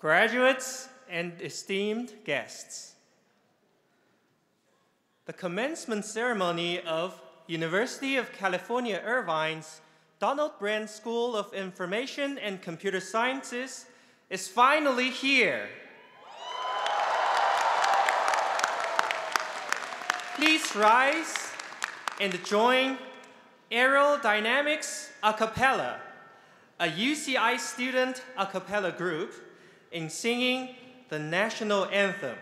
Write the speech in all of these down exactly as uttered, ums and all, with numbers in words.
graduates, and esteemed guests. The commencement ceremony of University of California, Irvine's Donald Bren School of Information and Computer Sciences is finally here. Please rise and join Aerodynamix A Cappella, a U C I student a cappella group, in singing the national anthem.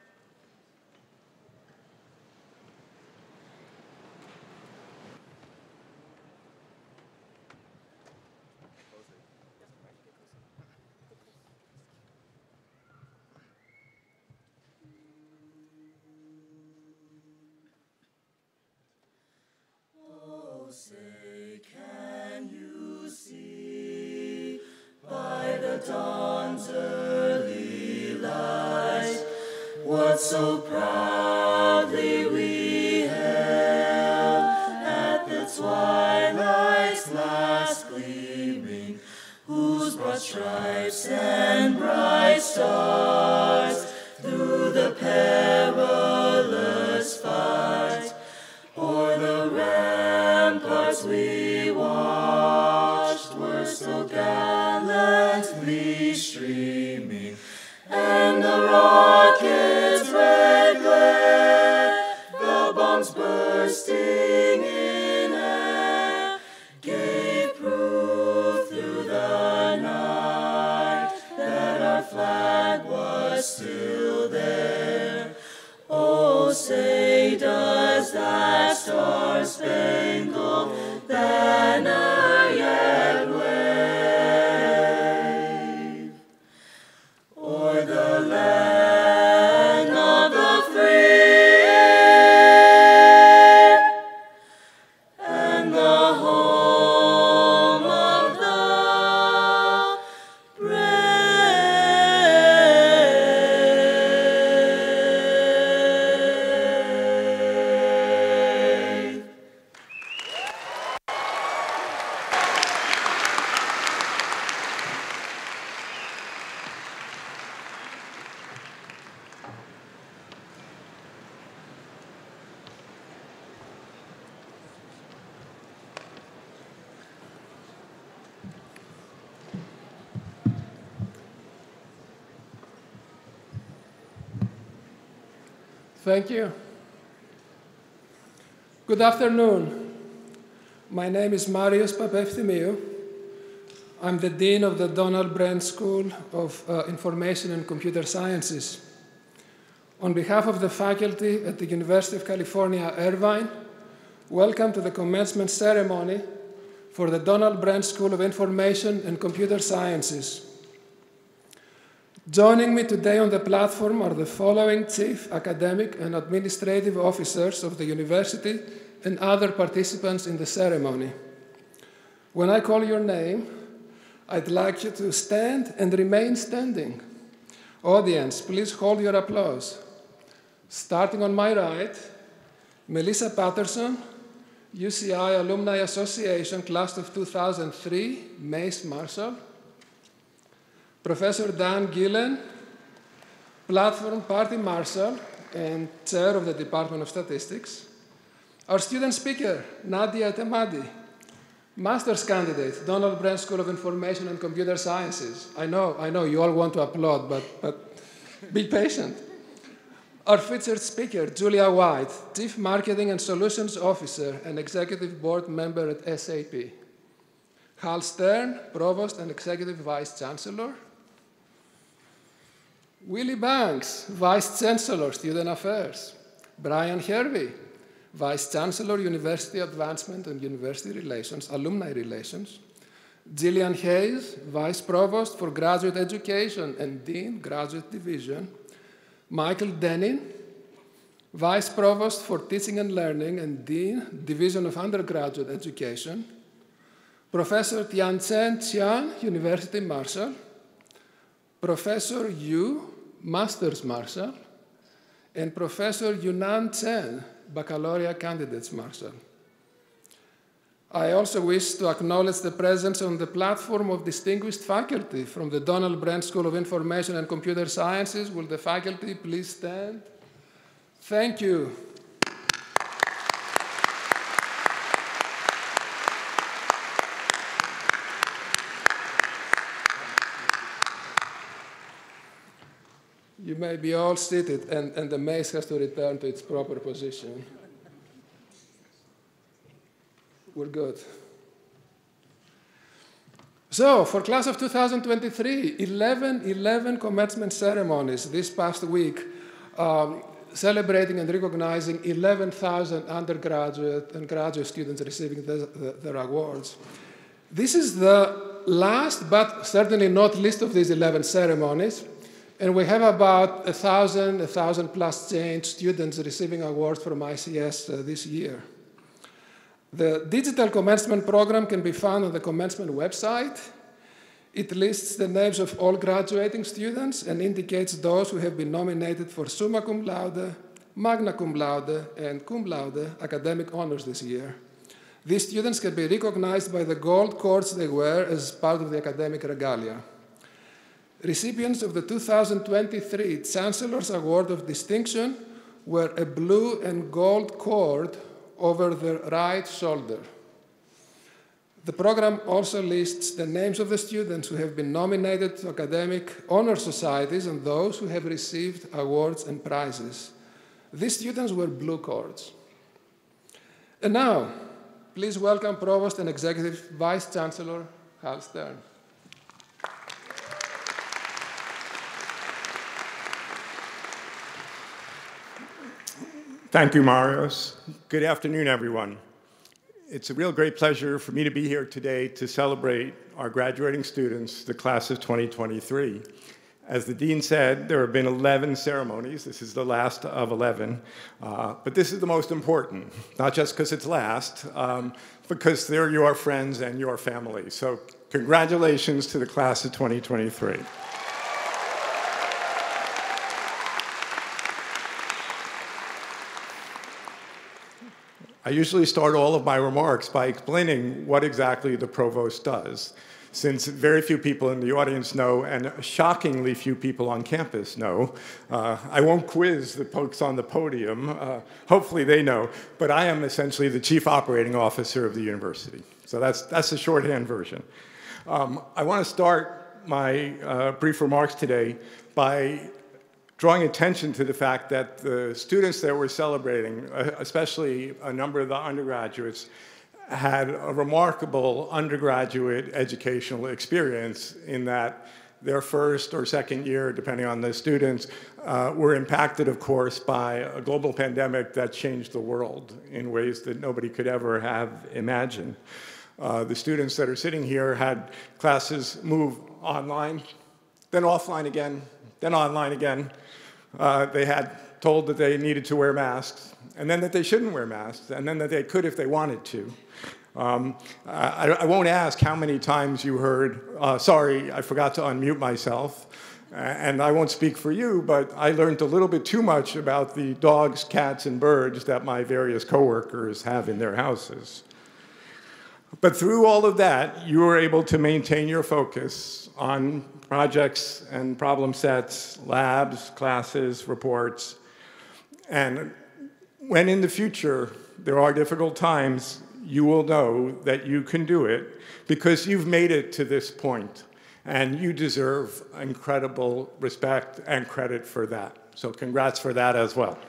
Oh, say, can you see by the dawn's early light what so proudly we hailed at the twilight's last gleaming, whose broad stripes and bright stars through the perilous fight o'er the ramparts we watched were so gallantly streaming, and the rocket's red glare, the bombs bursting in air, gave proof through the night that our flag was still there. Oh, say, does that star-spangled banner yet wave o'er the land of the free and the home of the brave? Thank you. Good afternoon. My name is Marios Papefthimiou. I'm the Dean of the Donald Bren School of uh, Information and Computer Sciences. On behalf of the faculty at the University of California, Irvine, welcome to the commencement ceremony for the Donald Bren School of Information and Computer Sciences. Joining me today on the platform are the following chief academic and administrative officers of the university and other participants in the ceremony. When I call your name, I'd like you to stand and remain standing. Audience, please hold your applause. Starting on my right, Melissa Patterson, U C I Alumni Association, class of two thousand three, Mace Marshall. Professor Dan Gillen, Platform Party Marshal and Chair of the Department of Statistics. Our student speaker, Nadia Etemadi, Master's candidate, Donald Bren School of Information and Computer Sciences. I know, I know, you all want to applaud, but, but be patient. Our featured speaker, Julia White, Chief Marketing and Solutions Officer and Executive Board Member at S A P. Hal Stern, Provost and Executive Vice Chancellor. Willie Banks, Vice Chancellor, Student Affairs. Brian Hervey, Vice Chancellor, University Advancement and University Relations, Alumni Relations. Gillian Hayes, Vice Provost for Graduate Education and Dean, Graduate Division. Michael Denin, Vice Provost for Teaching and Learning and Dean, Division of Undergraduate Education. Professor Tianchen Qian, University Marshal. Professor Yu, Master's Marshal. And Professor Yunan Chen, Baccalaureate Candidates Marshal. I also wish to acknowledge the presence on the platform of distinguished faculty from the Donald Bren School of Information and Computer Sciences. Will the faculty please stand? Thank you. You may be all seated, and, and the mace has to return to its proper position. We're good. So, for class of two thousand twenty-three, eleven, eleven commencement ceremonies this past week, um, celebrating and recognizing eleven thousand undergraduate and graduate students receiving the, the, their awards. This is the last, but certainly not least of these eleven ceremonies. And we have about a thousand, a thousand plus change students receiving awards from I C S uh, this year. The digital commencement program can be found on the commencement website. It lists the names of all graduating students and indicates those who have been nominated for summa cum laude, magna cum laude, and cum laude academic honors this year. These students can be recognized by the gold cords they wear as part of the academic regalia. Recipients of the two thousand twenty-three Chancellor's Award of Distinction wear a blue and gold cord over their right shoulder. The program also lists the names of the students who have been nominated to academic honor societies and those who have received awards and prizes. These students wear blue cords. And now, please welcome Provost and Executive Vice Chancellor Hal Stern. Thank you, Marios. Good afternoon, everyone. It's a real great pleasure for me to be here today to celebrate our graduating students, the class of twenty twenty-three. As the dean said, there have been eleven ceremonies. This is the last of eleven. Uh, but this is the most important, not just because it's last, um, because they're your friends and your family. So congratulations to the class of twenty twenty-three. I usually start all of my remarks by explaining what exactly the provost does, since very few people in the audience know, and shockingly few people on campus know. Uh, I won't quiz the folks on the podium. Uh, hopefully they know, but I am essentially the chief operating officer of the university. So that's, that's the shorthand version. Um, I want to start my uh, brief remarks today by drawing attention to the fact that the students that we're celebrating, especially a number of the undergraduates, had a remarkable undergraduate educational experience in that their first or second year, depending on the students, uh, were impacted, of course, by a global pandemic that changed the world in ways that nobody could ever have imagined. Uh, the students that are sitting here had classes move online, then offline again, then online again. Uh, they had told that they needed to wear masks, and then that they shouldn't wear masks, and then that they could if they wanted to. Um, I, I won't ask how many times you heard, uh, sorry, I forgot to unmute myself. And I won't speak for you, but I learned a little bit too much about the dogs, cats, and birds that my various coworkers have in their houses. But through all of that, you were able to maintain your focus on projects and problem sets, labs, classes, reports. And when in the future there are difficult times, you will know that you can do it because you've made it to this point, and you deserve incredible respect and credit for that. So congrats for that as well.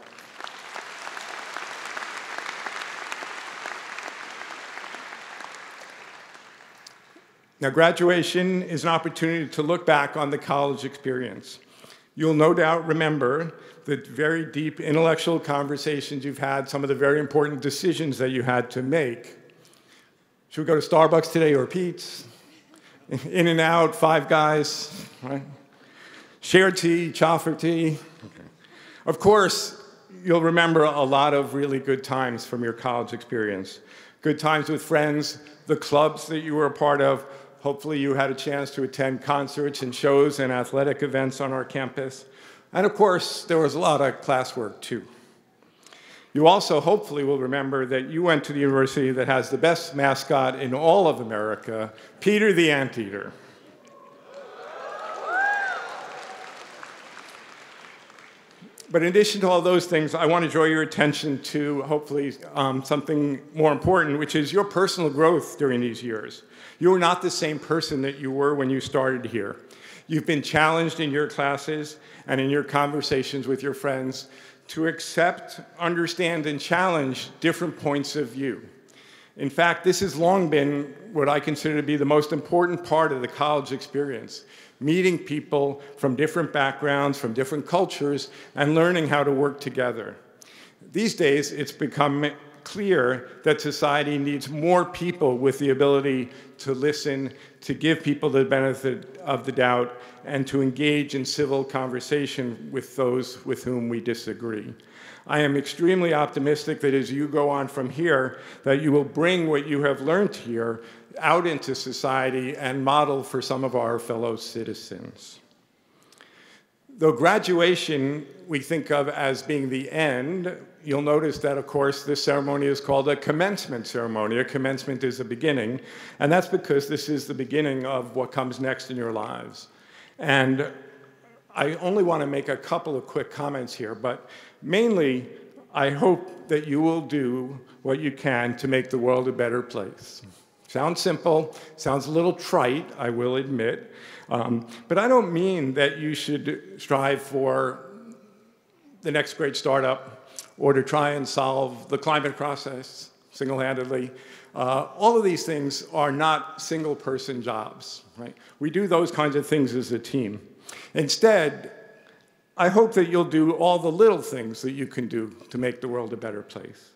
Now, graduation is an opportunity to look back on the college experience. You'll no doubt remember the very deep intellectual conversations you've had, some of the very important decisions that you had to make. Should we go to Starbucks today or Pete's? In and Out, Five Guys, right? Shared tea, chaffer tea. Okay. Of course, you'll remember a lot of really good times from your college experience. Good times with friends, the clubs that you were a part of. Hopefully you had a chance to attend concerts and shows and athletic events on our campus. And of course, there was a lot of classwork too. You also hopefully will remember that you went to the university that has the best mascot in all of America, Peter the Anteater. But in addition to all those things, I want to draw your attention to, hopefully, um, something more important, which is your personal growth during these years. You are not the same person that you were when you started here. You've been challenged in your classes and in your conversations with your friends to accept, understand, and challenge different points of view. In fact, this has long been what I consider to be the most important part of the college experience. Meeting people from different backgrounds, from different cultures, and learning how to work together. These days, it's become clear that society needs more people with the ability to listen, to give people the benefit of the doubt, and to engage in civil conversation with those with whom we disagree. I am extremely optimistic that as you go on from here, that you will bring what you have learned here out into society and model for some of our fellow citizens. Though graduation we think of as being the end, you'll notice that, of course, this ceremony is called a commencement ceremony. A commencement is a beginning, and that's because this is the beginning of what comes next in your lives. And I only want to make a couple of quick comments here, but mainly, I hope that you will do what you can to make the world a better place. Sounds simple, sounds a little trite, I will admit, um, but I don't mean that you should strive for the next great startup or to try and solve the climate process single-handedly. Uh, all of these things are not single-person jobs, right? We do those kinds of things as a team. Instead, I hope that you'll do all the little things that you can do to make the world a better place.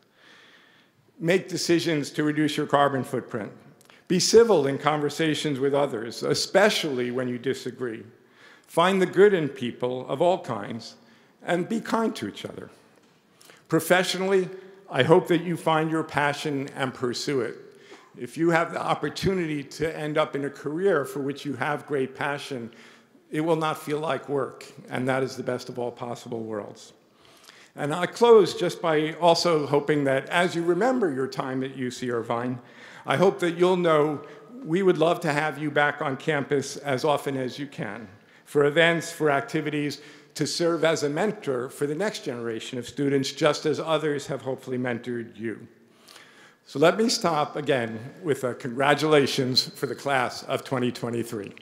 Make decisions to reduce your carbon footprint. Be civil in conversations with others, especially when you disagree. Find the good in people of all kinds, and be kind to each other. Professionally, I hope that you find your passion and pursue it. If you have the opportunity to end up in a career for which you have great passion, it will not feel like work, and that is the best of all possible worlds. And I close just by also hoping that as you remember your time at U C Irvine, I hope that you'll know we would love to have you back on campus as often as you can, for events, for activities, to serve as a mentor for the next generation of students, just as others have hopefully mentored you. So let me stop again with a congratulations for the class of twenty twenty-three.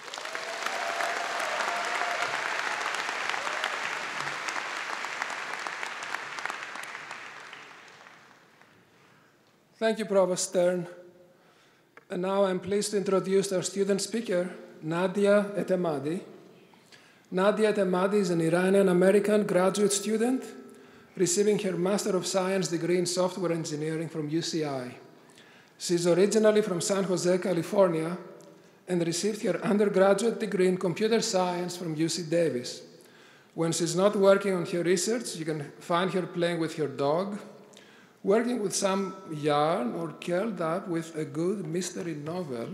Thank you, Provost Stern. And now I'm pleased to introduce our student speaker, Nadia Etemadi. Nadia Etemadi is an Iranian-American graduate student receiving her Master of Science degree in Software Engineering from U C I. She's originally from San Jose, California, and received her undergraduate degree in Computer Science from U C Davis. When she's not working on her research, you can find her playing with her dog, working with some yarn, or curled up with a good mystery novel.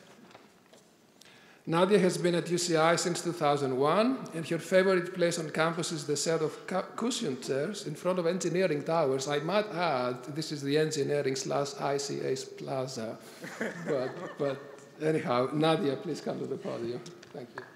Nadia has been at U C I since two thousand one, and her favorite place on campus is the set of cushion chairs in front of engineering towers. I might add, this is the engineering slash I C A plaza. but, but anyhow, Nadia, please come to the podium. Thank you.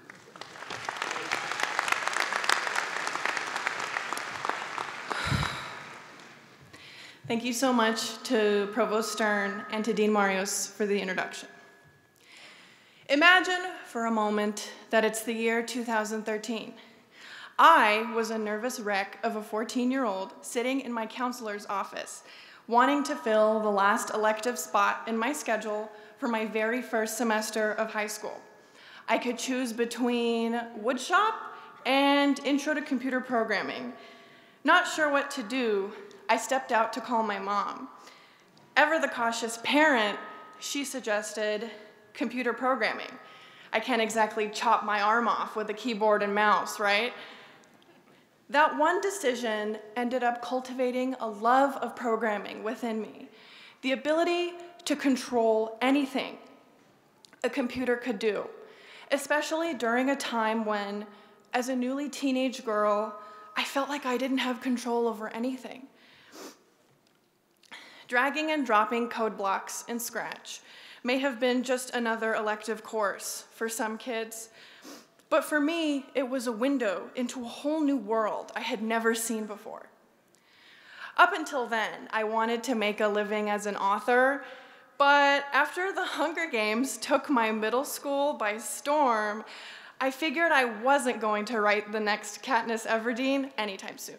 Thank you so much to Provost Stern and to Dean Marios for the introduction. Imagine for a moment that it's the year two thousand thirteen. I was a nervous wreck of a fourteen-year-old sitting in my counselor's office, wanting to fill the last elective spot in my schedule for my very first semester of high school. I could choose between woodshop and intro to computer programming. Not sure what to do, I stepped out to call my mom. Ever the cautious parent, she suggested computer programming. I can't exactly chop my arm off with a keyboard and mouse, right? That one decision ended up cultivating a love of programming within me, the ability to control anything a computer could do, especially during a time when, as a newly teenage girl, I felt like I didn't have control over anything. Dragging and dropping code blocks in Scratch may have been just another elective course for some kids, but for me, it was a window into a whole new world I had never seen before. Up until then, I wanted to make a living as an author, but after the Hunger Games took my middle school by storm, I figured I wasn't going to write the next Katniss Everdeen anytime soon.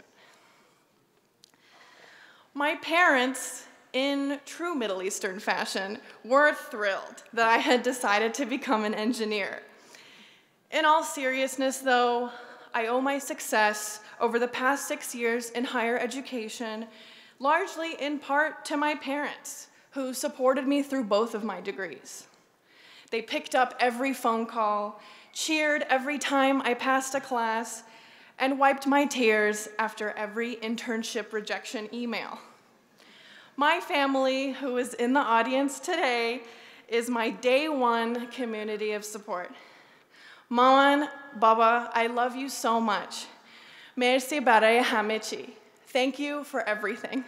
My parents, in true Middle Eastern fashion, were thrilled that I had decided to become an engineer. In all seriousness, though, I owe my success over the past six years in higher education largely in part to my parents, who supported me through both of my degrees. They picked up every phone call, cheered every time I passed a class, and wiped my tears after every internship rejection email. My family, who is in the audience today, is my day one community of support. Maman, Baba, I love you so much. Merci baraye hamichi. Thank you for everything.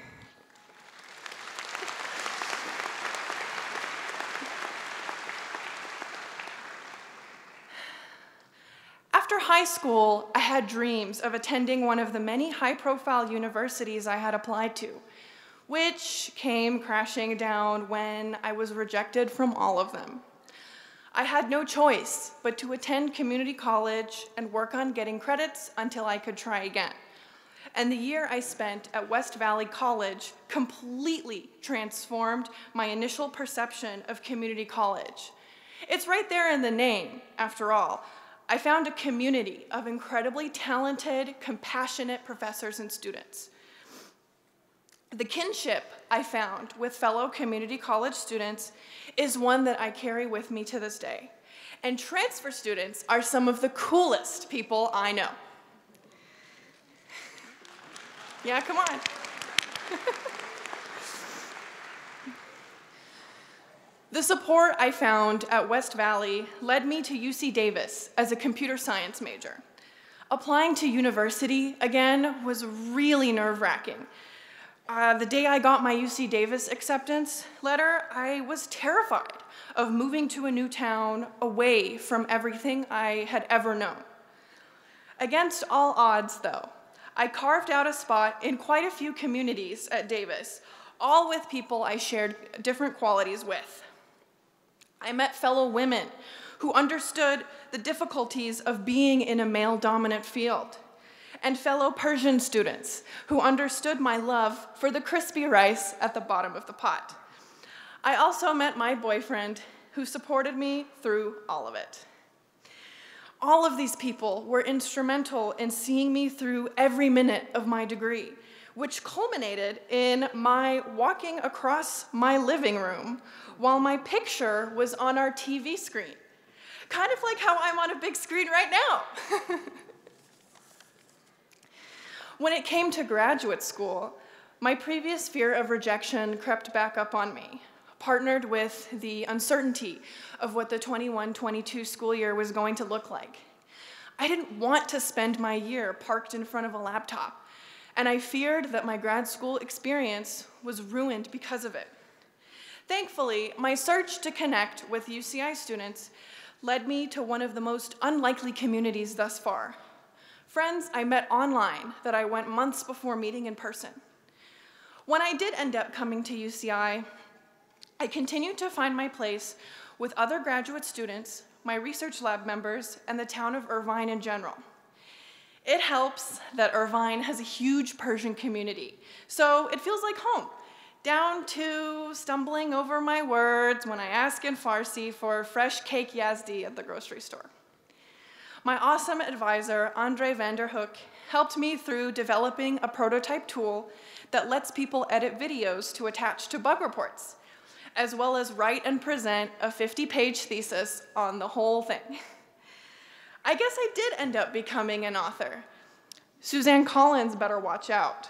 After high school, I had dreams of attending one of the many high-profile universities I had applied to, which came crashing down when I was rejected from all of them. I had no choice but to attend community college and work on getting credits until I could try again. And the year I spent at West Valley College completely transformed my initial perception of community college. It's right there in the name, after all. I found a community of incredibly talented, compassionate professors and students. The kinship I found with fellow community college students is one that I carry with me to this day. And transfer students are some of the coolest people I know. Yeah, come on. The support I found at West Valley led me to U C Davis as a computer science major. Applying to university, again, was really nerve-wracking. Uh, the day I got my U C Davis acceptance letter, I was terrified of moving to a new town away from everything I had ever known. Against all odds, though, I carved out a spot in quite a few communities at Davis, all with people I shared different qualities with. I met fellow women who understood the difficulties of being in a male-dominant field, and fellow Persian students who understood my love for the crispy rice at the bottom of the pot. I also met my boyfriend who supported me through all of it. All of these people were instrumental in seeing me through every minute of my degree, which culminated in my walking across my living room while my picture was on our T V screen. Kind of like how I'm on a big screen right now. When it came to graduate school, my previous fear of rejection crept back up on me, partnered with the uncertainty of what the twenty-one twenty-two school year was going to look like. I didn't want to spend my year parked in front of a laptop, and I feared that my grad school experience was ruined because of it. Thankfully, my search to connect with U C I students led me to one of the most unlikely communities thus far. Friends I met online that I went months before meeting in person. When I did end up coming to U C I, I continued to find my place with other graduate students, my research lab members, and the town of Irvine in general. It helps that Irvine has a huge Persian community, so it feels like home, down to stumbling over my words when I ask in Farsi for fresh cake Yazdi at the grocery store. My awesome advisor, Andre Vanderhoek, helped me through developing a prototype tool that lets people edit videos to attach to bug reports, as well as write and present a fifty-page thesis on the whole thing. I guess I did end up becoming an author. Suzanne Collins better watch out.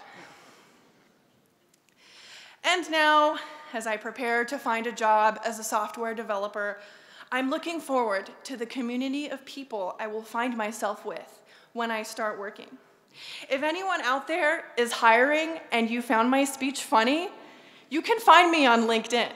And now, as I prepare to find a job as a software developer, I'm looking forward to the community of people I will find myself with when I start working. If anyone out there is hiring and you found my speech funny, You can find me on LinkedIn.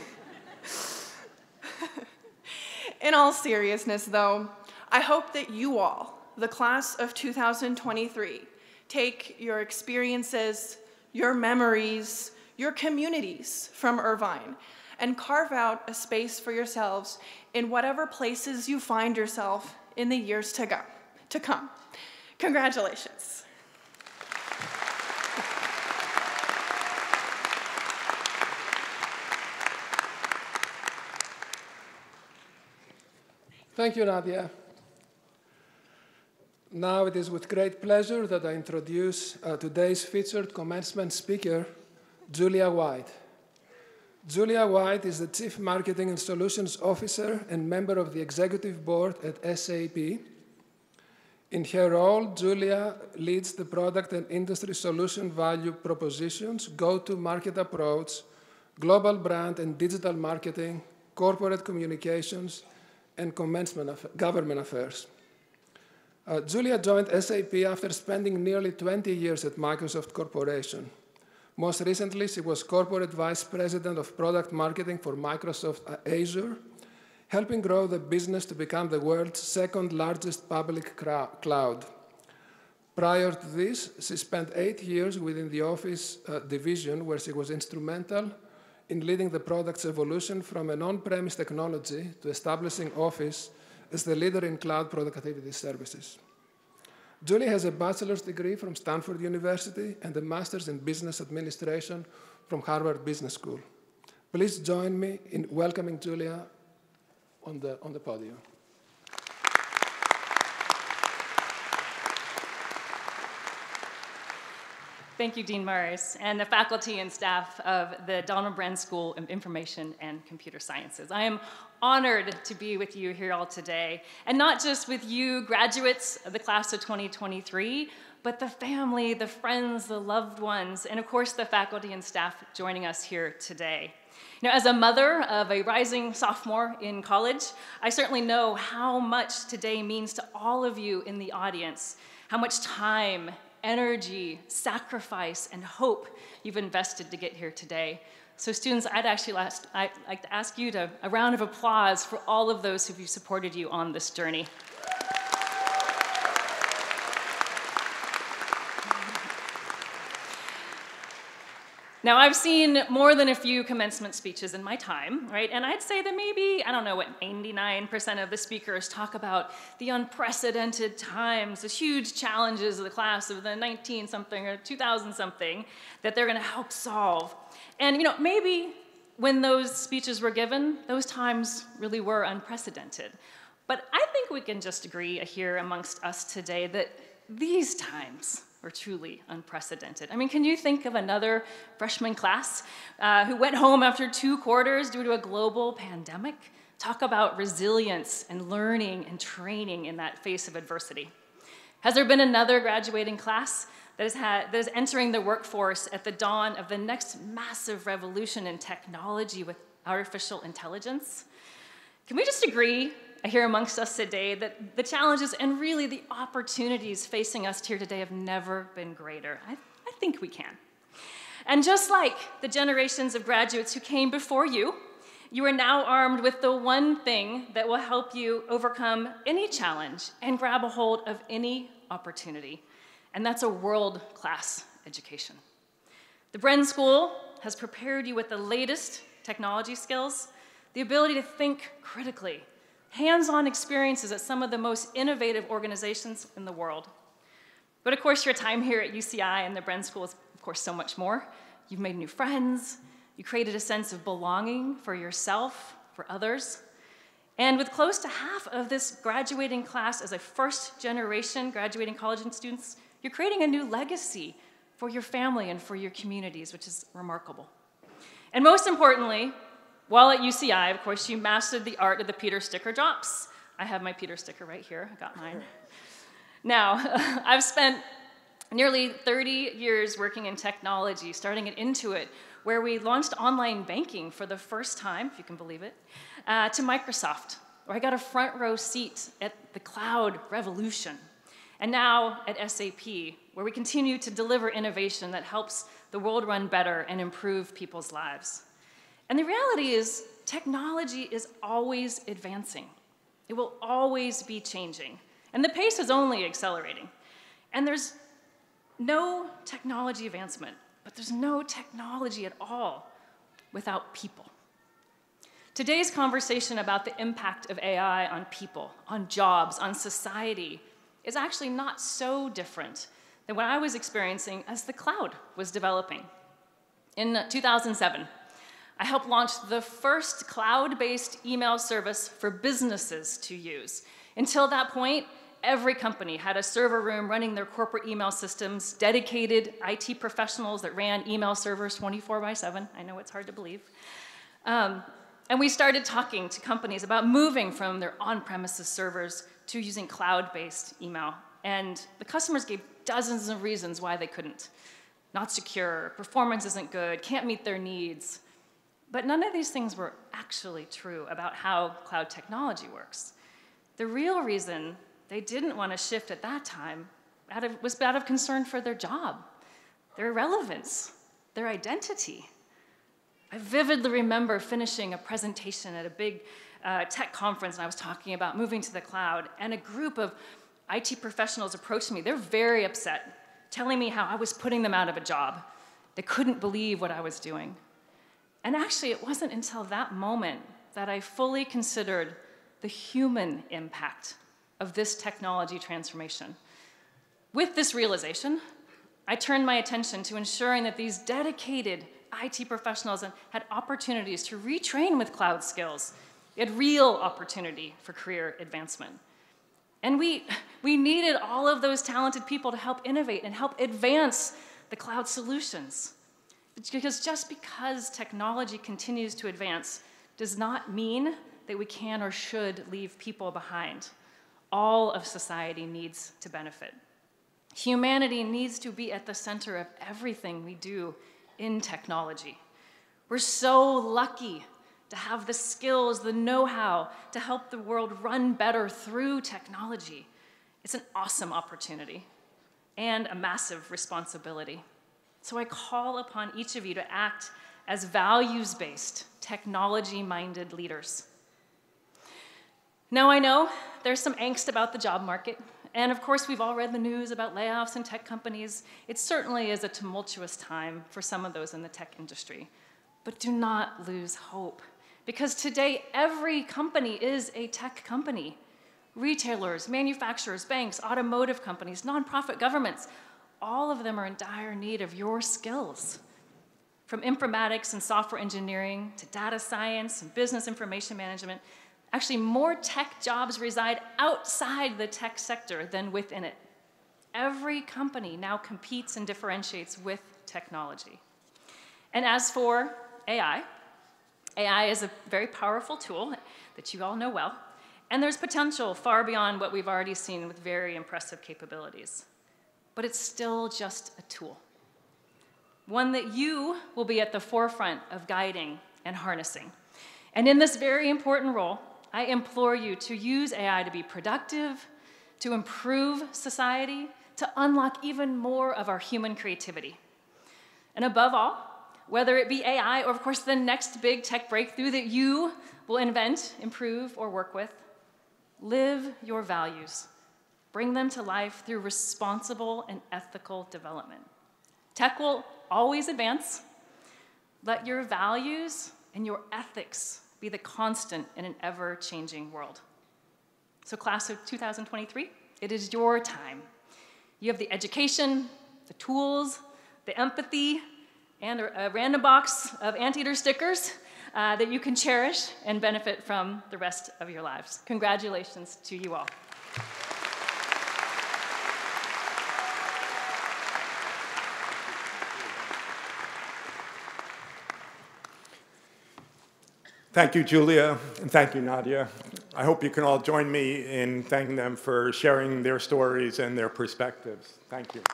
In all seriousness, though, I hope that you all, the class of two thousand twenty-three, take your experiences, your memories, your communities from Irvine, and carve out a space for yourselves in whatever places you find yourself in the years to go, to come. Congratulations. Thank you, Nadia. Now it is with great pleasure that I introduce uh, today's featured commencement speaker, Julia White. Julia White is the Chief Marketing and Solutions Officer and member of the Executive Board at S A P. In her role, Julia leads the product and industry solution value propositions, go-to-market approach, global brand and digital marketing, corporate communications, and commencement of government affairs. Uh, Julia joined S A P after spending nearly twenty years at Microsoft Corporation. Most recently, she was Corporate Vice President of Product Marketing for Microsoft Azure, helping grow the business to become the world's second largest public cloud. Prior to this, she spent eight years within the Office uh, division, where she was instrumental in leading the product's evolution from an on-premise technology to establishing Office as the leader in cloud productivity services. Julie has a bachelor's degree from Stanford University and a master's in business administration from Harvard Business School. Please join me in welcoming Julia on the, on the podium. Thank you, Dean Morris, and the faculty and staff of the Donald Bren School of Information and Computer Sciences. I am honored to be with you here all today, and not just with you, graduates of the class of twenty twenty-three, but the family, the friends, the loved ones, and of course the faculty and staff joining us here today. Now, as a mother of a rising sophomore in college, I certainly know how much today means to all of you in the audience, how much time, energy, sacrifice, and hope you've invested to get here today. So students, I'd actually last, I'd like to ask you to a round of applause for all of those who've supported you on this journey. Now, I've seen more than a few commencement speeches in my time, right? And I'd say that maybe, I don't know, what ninety-nine percent of the speakers talk about the unprecedented times, the huge challenges of the class of the nineteen something or two thousand something that they're gonna help solve. And you know, maybe when those speeches were given, those times really were unprecedented. But I think we can just agree here amongst us today that these times are truly unprecedented. I mean, can you think of another freshman class uh, who went home after two quarters due to a global pandemic? Talk about resilience and learning and training in that face of adversity. Has there been another graduating class that is, had, that is entering the workforce at the dawn of the next massive revolution in technology with artificial intelligence? Can we just agree here amongst us today that the challenges and really the opportunities facing us here today have never been greater? I, I think we can. And just like the generations of graduates who came before you, you are now armed with the one thing that will help you overcome any challenge and grab a hold of any opportunity, and that's a world-class education. The Bren School has prepared you with the latest technology skills, the ability to think critically, hands-on experiences at some of the most innovative organizations in the world. But of course, your time here at U C I and the Bren School is, of course, so much more. You've made new friends, you created a sense of belonging for yourself, for others. And with close to half of this graduating class as a first-generation graduating college students, you're creating a new legacy for your family and for your communities, which is remarkable. And most importantly, while at U C I, of course, you mastered the art of the Peter sticker drops. I have my Peter sticker right here. I got mine. Now, I've spent nearly thirty years working in technology, starting at Intuit, where we launched online banking for the first time, if you can believe it, uh, to Microsoft, where I got a front row seat at the cloud revolution. And now at S A P, where we continue to deliver innovation that helps the world run better and improve people's lives. And the reality is, technology is always advancing. It will always be changing. And the pace is only accelerating. And there's no technology advancement, but there's no technology at all without people. Today's conversation about the impact of A I on people, on jobs, on society, is actually not so different than what I was experiencing as the cloud was developing. In two thousand seven, I helped launch the first cloud-based email service for businesses to use. Until that point, every company had a server room running their corporate email systems, dedicated I T professionals that ran email servers twenty-four by seven. I know it's hard to believe. Um, and we started talking to companies about moving from their on-premises servers to using cloud-based email. And the customers gave dozens of reasons why they couldn't. Not secure, performance isn't good, can't meet their needs. But none of these things were actually true about how cloud technology works. The real reason they didn't want to shift at that time out of, was out of concern for their job, their relevance, their identity. I vividly remember finishing a presentation at a big uh, tech conference, and I was talking about moving to the cloud, and a group of I T professionals approached me. They're very upset, telling me how I was putting them out of a job. They couldn't believe what I was doing. And actually, it wasn't until that moment that I fully considered the human impact of this technology transformation. With this realization, I turned my attention to ensuring that these dedicated I T professionals had opportunities to retrain with cloud skills. They had real opportunity for career advancement. And we, we needed all of those talented people to help innovate and help advance the cloud solutions. Because just because technology continues to advance does not mean that we can or should leave people behind. All of society needs to benefit. Humanity needs to be at the center of everything we do in technology. We're so lucky to have the skills, the know-how to help the world run better through technology. It's an awesome opportunity and a massive responsibility. So I call upon each of you to act as values-based, technology-minded leaders. Now I know there's some angst about the job market, and of course we've all read the news about layoffs in tech companies. It certainly is a tumultuous time for some of those in the tech industry. But do not lose hope, because today every company is a tech company. Retailers, manufacturers, banks, automotive companies, nonprofit governments, all of them are in dire need of your skills. From informatics and software engineering to data science and business information management, actually more tech jobs reside outside the tech sector than within it. Every company now competes and differentiates with technology. And as for A I, A I is a very powerful tool that you all know well, and there's potential far beyond what we've already seen with very impressive capabilities. But it's still just a tool, one that you will be at the forefront of guiding and harnessing. And in this very important role, I implore you to use A I to be productive, to improve society, to unlock even more of our human creativity. And above all, whether it be A I or, of course, the next big tech breakthrough that you will invent, improve, or work with, live your values. Bring them to life through responsible and ethical development. Tech will always advance. Let your values and your ethics be the constant in an ever-changing world. So class of two thousand twenty-three, it is your time. You have the education, the tools, the empathy, and a random box of anteater stickers uh, that you can cherish and benefit from the rest of your lives. Congratulations to you all. Thank you, Julia, and thank you, Nadia. I hope you can all join me in thanking them for sharing their stories and their perspectives. Thank you.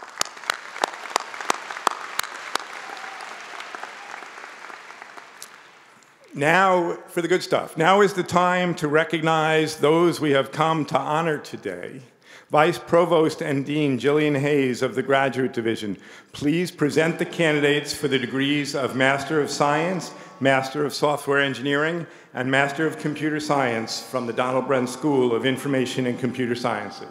Now for the good stuff. Now is the time to recognize those we have come to honor today. Vice Provost and Dean Jillian Hayes of the Graduate Division, please present the candidates for the degrees of Master of Science, Master of Software Engineering, and Master of Computer Science from the Donald Bren School of Information and Computer Sciences.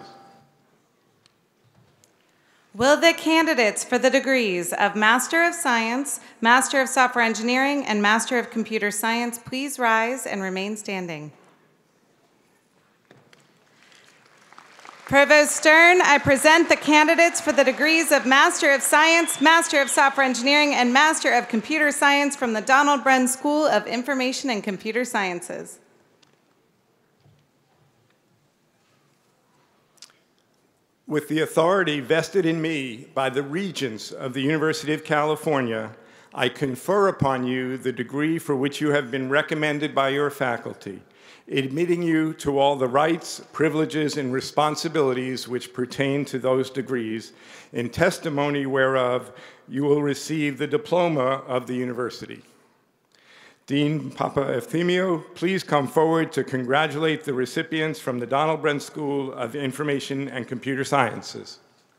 Will the candidates for the degrees of Master of Science, Master of Software Engineering, and Master of Computer Science please rise and remain standing? Provost Stern, I present the candidates for the degrees of Master of Science, Master of Software Engineering, and Master of Computer Science from the Donald Bren School of Information and Computer Sciences. With the authority vested in me by the Regents of the University of California, I confer upon you the degree for which you have been recommended by your faculty, admitting you to all the rights, privileges, and responsibilities which pertain to those degrees, in testimony whereof you will receive the diploma of the university. Dean Papa Efthymio, please come forward to congratulate the recipients from the Donald Bren School of Information and Computer Sciences.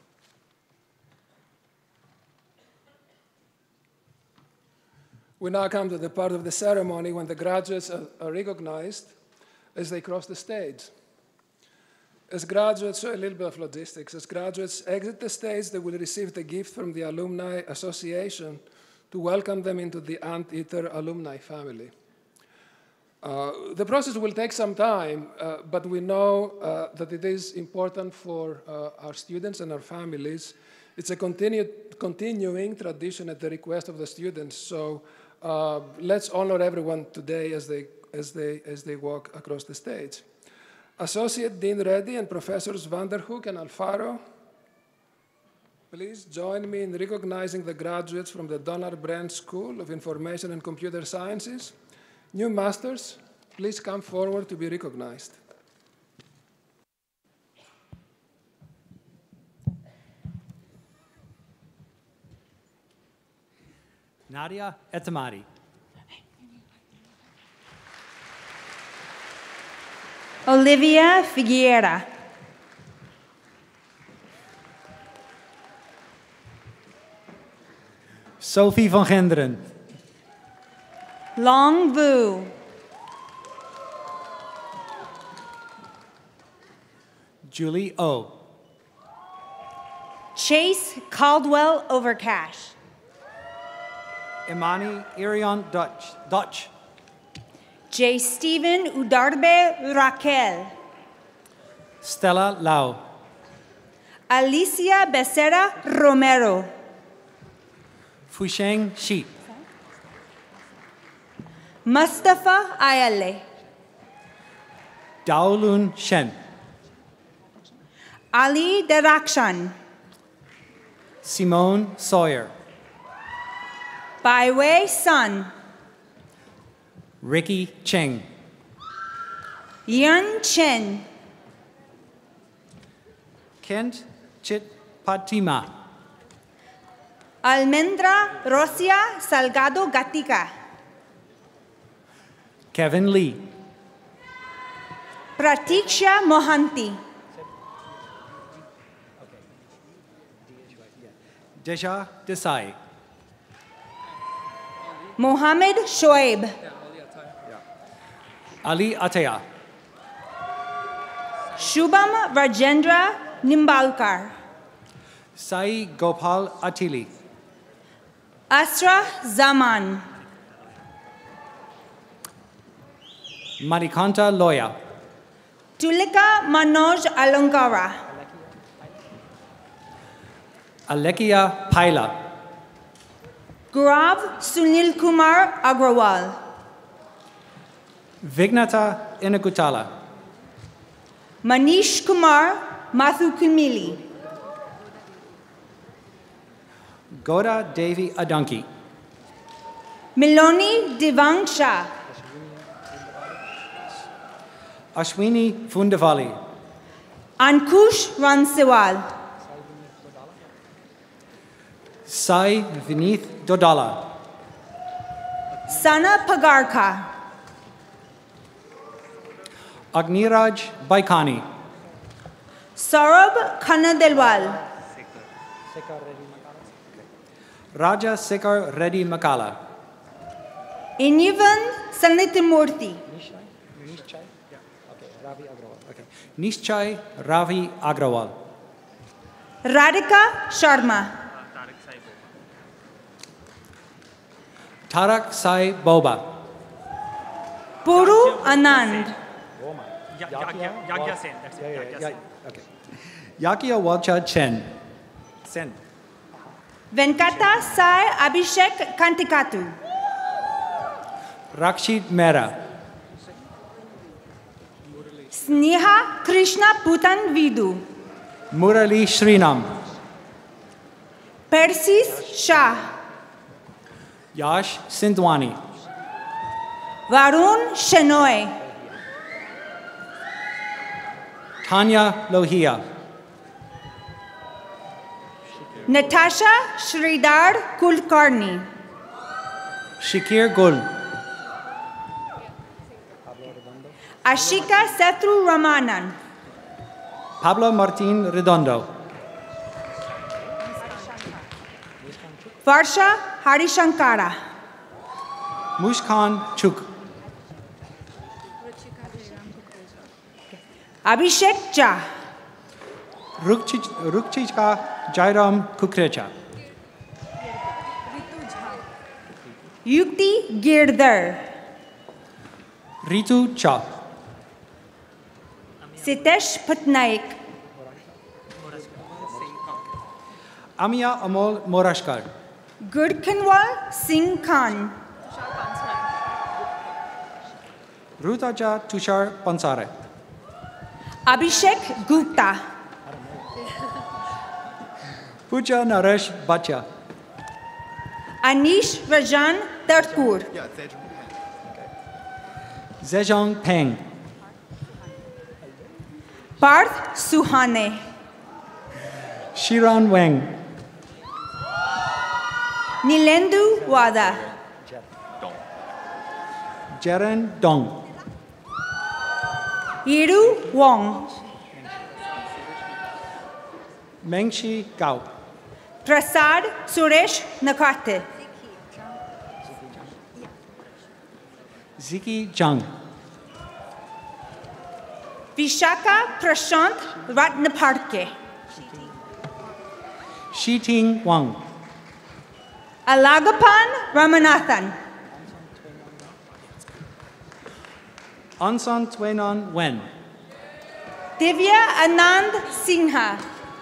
We now come to the part of the ceremony when the graduates are, are recognized as they cross the stage. As graduates, so a little bit of logistics. As graduates exit the stage, they will receive the gift from the Alumni Association to welcome them into the Anteater alumni family. Uh, the process will take some time, uh, but we know uh, that it is important for uh, our students and our families. It's a continued, continuing tradition at the request of the students, so uh, let's honor everyone today as they As they, as they walk across the stage. Associate Dean Reddy and Professors Vanderhoek and Alfaro, please join me in recognizing the graduates from the Donald Bren School of Information and Computer Sciences. New masters, please come forward to be recognized. Nadia Etemadi. Olivia Figueira. Sophie van Genderen. Long Vu. Julie O. Chase Caldwell Overcash. Imani Irion Dutch. Dutch. J. Stephen Udarbe Raquel. Stella Lau. Alicia Becerra Romero. Fusheng Sheep. Mustafa Ayale. Daolun Shen. Ali Derakshan. Simone Sawyer. Baiwei Sun. Ricky Cheng. Yun Chen. Kent Chit Patima. Almendra Rosia Salgado Gatica. Kevin Lee. Pratiksha Mohanty. Deja Desai. Mohammed Shoaib. Ali Ataya. Shubham Rajendra Nimbalkar. Sai Gopal Atili. Asra Zaman. Marikanta Loya. Tulika Manoj Alankara. Alekia Paila. Gaurav Sunil Kumar Agrawal. Vignata Inagutala. Manish Kumar Mathukumili. Goda Devi Adanki. Miloni Divangsha. Ashwini Fundavali. Ankush Ransiwal. Sai Vinith Dodala. Sana Pagarka. Agniraj Baikani. Saurabh Khandelwal. Raja Sekar Reddy Makala. Inivan Sanitimurthy. Nishchai Ravi Agrawal. Radhika Sharma. Tarak Sai Boba. Puru Anand. Yagya Sen. That's it. Yagya Sen. Okay. Yakia Walcha Chen. Sen. Venkata Sai Abhishek Kantikatu. Rakshit Mehra. Sneha Krishna Putan Vidu. Murali Srinam. Persis Shah. Yash Sindwani. Varun Shenoy. Tanya Lohia. Natasha Sridhar Kulkarni. Shakir Gul. Ashika Sethu Ramanan. Pablo Martin Redondo. Varsha Harishankara. Mushkan Chuk. Abhishek Jha. Rukchichka Jairam Kukrecha. Yukti Girdhar. Ritu Cha. Sitesh Patnaik. Amia Amol Morashkar. Gurkhanwal Singh Khan. Rutaja Tushar Pansare. Abhishek Gupta. Puja Naresh Bacha. Anish Rajan Tarkur. Zhejiang Peng. Parth Suhane. Shiran Wang. Nilendu Wada. Jeren Dong. Yiru Wong. Mengshi Gao. Prasad Suresh Nakate. Ziki Jung. Vishaka Prashant Ratnaparke. Shiting Wang. Alagapan Ramanathan. Ansan Twenan Wen. Divya Anand Sinha.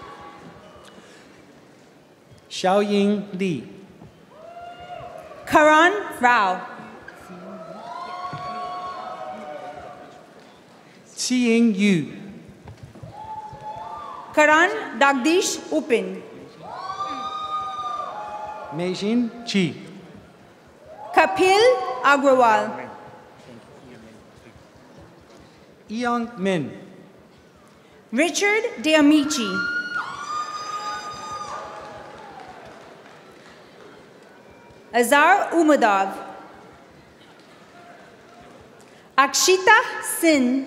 Xiaoying Li. Karan Rao. Xiying Yu. Karan Dagdish Upin. Meijin Chi. Kapil Agrawal. Ian Min. Richard Deamici. Azar Umadov. Akshita Sin.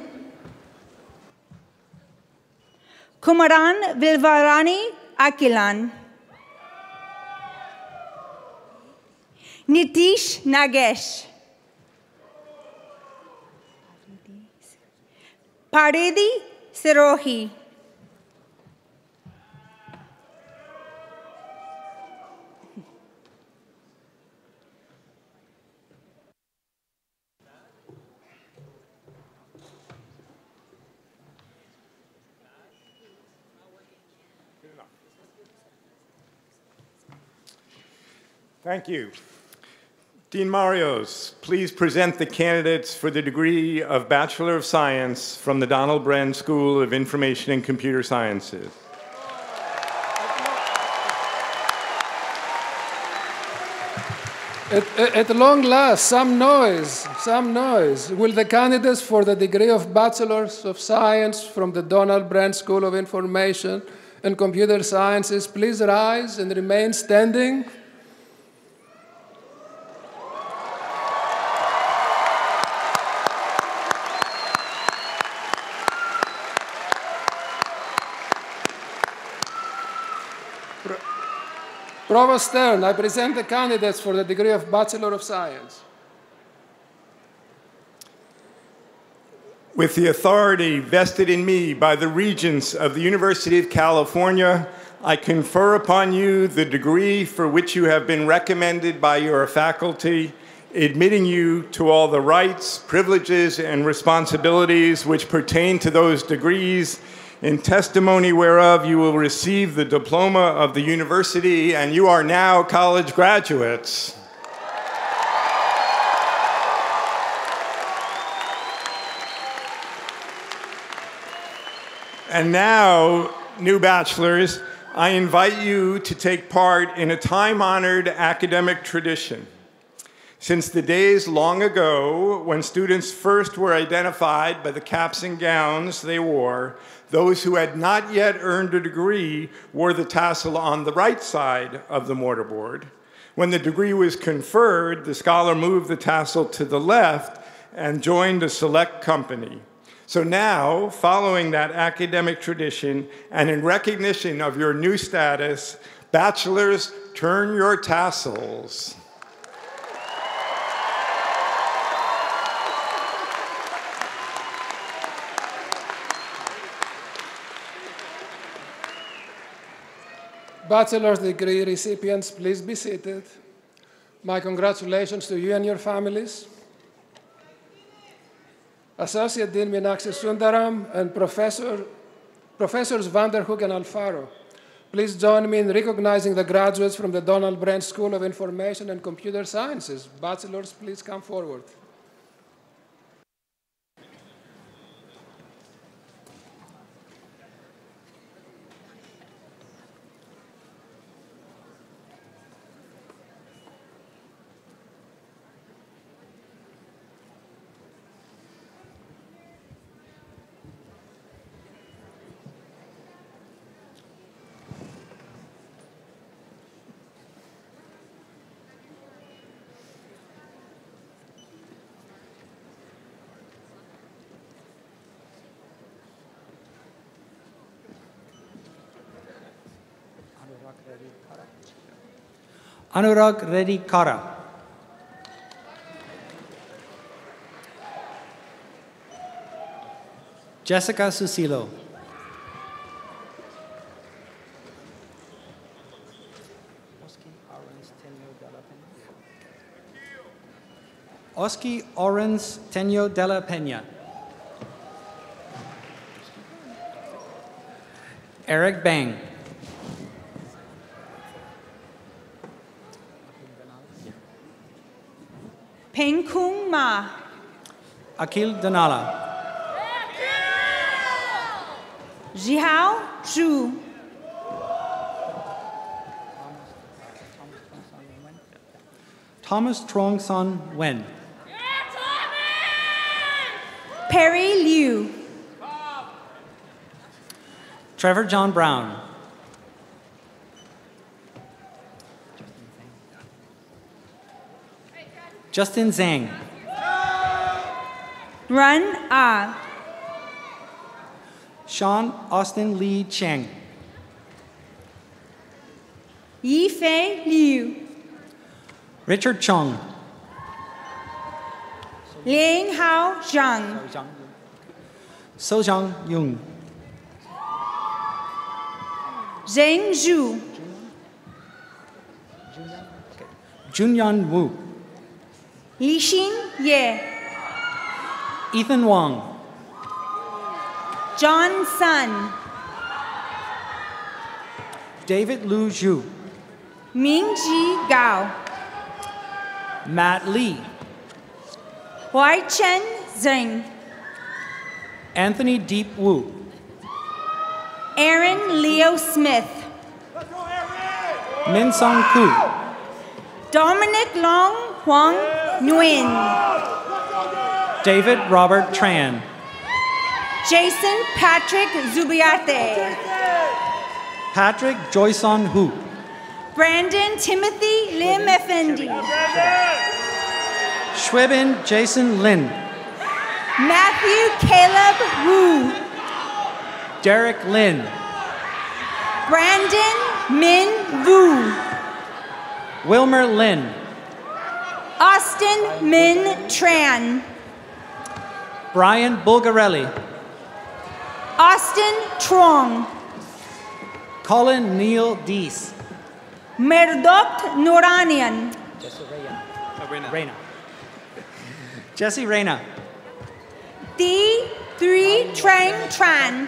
Kumaran Vilvarani Akilan. Nitish Nagesh. Paredi Sirohi. Thank you. Dean Marios, please present the candidates for the degree of Bachelor of Science from the Donald Bren School of Information and Computer Sciences. At, at long last, some noise, some noise. Will the candidates for the degree of Bachelors of Science from the Donald Bren School of Information and Computer Sciences please rise and remain standing? Provost Stern, I present the candidates for the degree of Bachelor of Science. With the authority vested in me by the Regents of the University of California, I confer upon you the degree for which you have been recommended by your faculty, admitting you to all the rights, privileges, and responsibilities which pertain to those degrees, in testimony whereof you will receive the diploma of the university, and you are now college graduates. And now, new bachelors, I invite you to take part in a time-honored academic tradition. Since the days long ago when students first were identified by the caps and gowns they wore, those who had not yet earned a degree wore the tassel on the right side of the mortarboard. When the degree was conferred, the scholar moved the tassel to the left and joined a select company. So now, following that academic tradition and in recognition of your new status, bachelors, turn your tassels. Bachelor's degree recipients, please be seated. My congratulations to you and your families. Associate Dean Meenakshi Sundaram and Professor, Professors Vanderhoek and Alfaro, please join me in recognizing the graduates from the Donald Bren School of Information and Computer Sciences. Bachelors, please come forward. Anurag Reddy Kara. Jessica Susilo. Oski Orens Tenyo de la Peña. Eric Bang. Peng Kung Ma. Akil Danala. Zhihao Zhu. Thomas Trong Son Wen. Perry Liu. Trevor John Brown. Justin Zhang. Run Ah. Sean Austin Lee Cheng. Yifei Liu. Richard Chung. Liang Hao Zhang. Sojang Yung. Zheng Zhu. Junyan Wu. Lixin Ye. Ethan Wong. John Sun. David Lu Zhu. Mingji Gao. Matt Lee. Wai Chen Zheng. Anthony Deep Wu. Aaron Leo Smith. Min Song Koo. Dominic Long Huang Nguyen. David Robert Tran. Jason Patrick Zubiate. Patrick Joyson Hu. Brandon Timothy Lim Effendi. Schweben Jason Lin. Matthew Caleb Wu. Derek Lin. Brandon Min Vu. Wilmer Lin. Austin Min Tran. Brian Bulgarelli. Austin Trong. Colin Neil Dees. Merdok Nouranian. Reina. Jesse Reina. Thi Three Trang Tran.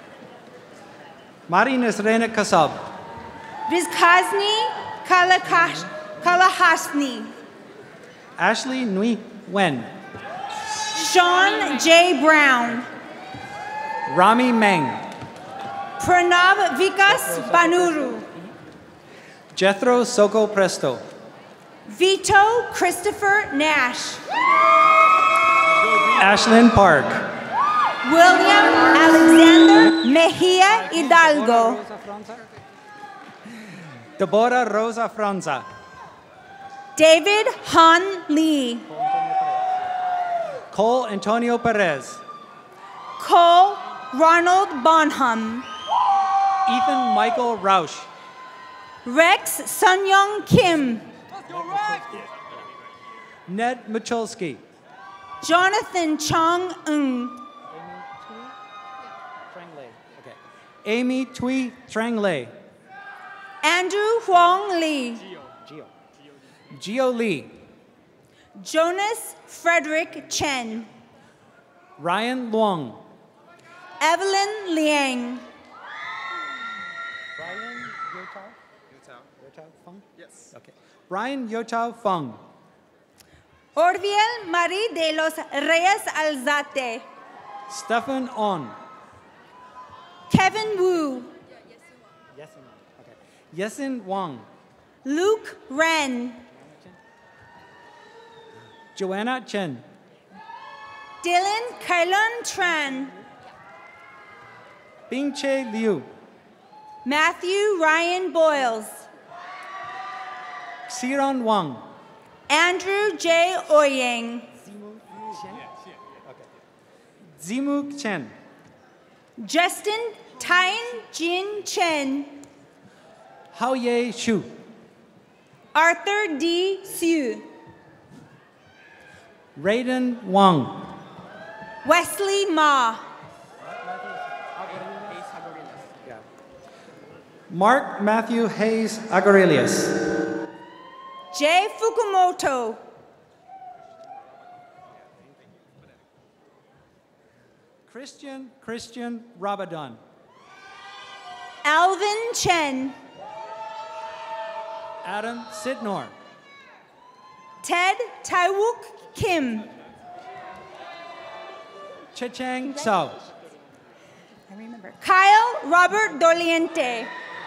Mari Nisrena Kasab. Rizkazni Kalakash Kalahasni. Ashley Nui Wen. Sean J. Brown. Rami Meng. Pranav Vikas Banuru. Jethro Soko Presto. Vito Christopher Nash. Ashlyn Park. William Alexander Mejia Hidalgo. Deborah Rosa Franza. David Han Lee. Cole Antonio Perez. Cole Ronald Bonham. Ethan Michael Rausch. Rex Sunyoung Kim. Ned Michalski. Jonathan Chong Ng. Okay. Amy Tui Tranglay. Andrew Huang Lee. Gio. Gio Lee. Jonas Frederick Chen. Ryan Luong. Evelyn Liang. Brian Yotao? Yotao. Yotao Fung? Yes. Okay. Brian Yotao Fung. Orviel Marie de los Reyes Alzate. Stefan On. Kevin Wu. Yesin. Okay. Yesin Wang. Luke Ren. Joanna Chen. Dylan Kailun Tran. Bing Che Liu. Matthew Ryan Boyles. Xiran Wang. Andrew J. Oyang. Zimu Chen. Justin Tyne Jin Chen. Hao Ye Shu. Arthur D. Siu. Raiden Wang. Wesley Ma. Mark Matthew Hayes Agarelius. Jay Fukumoto. Christian Christian Rabadon. Alvin Chen. Adam Sidnor. Ted Taiwook Kim. Chechang Sao. I remember. Kyle Robert Doliente.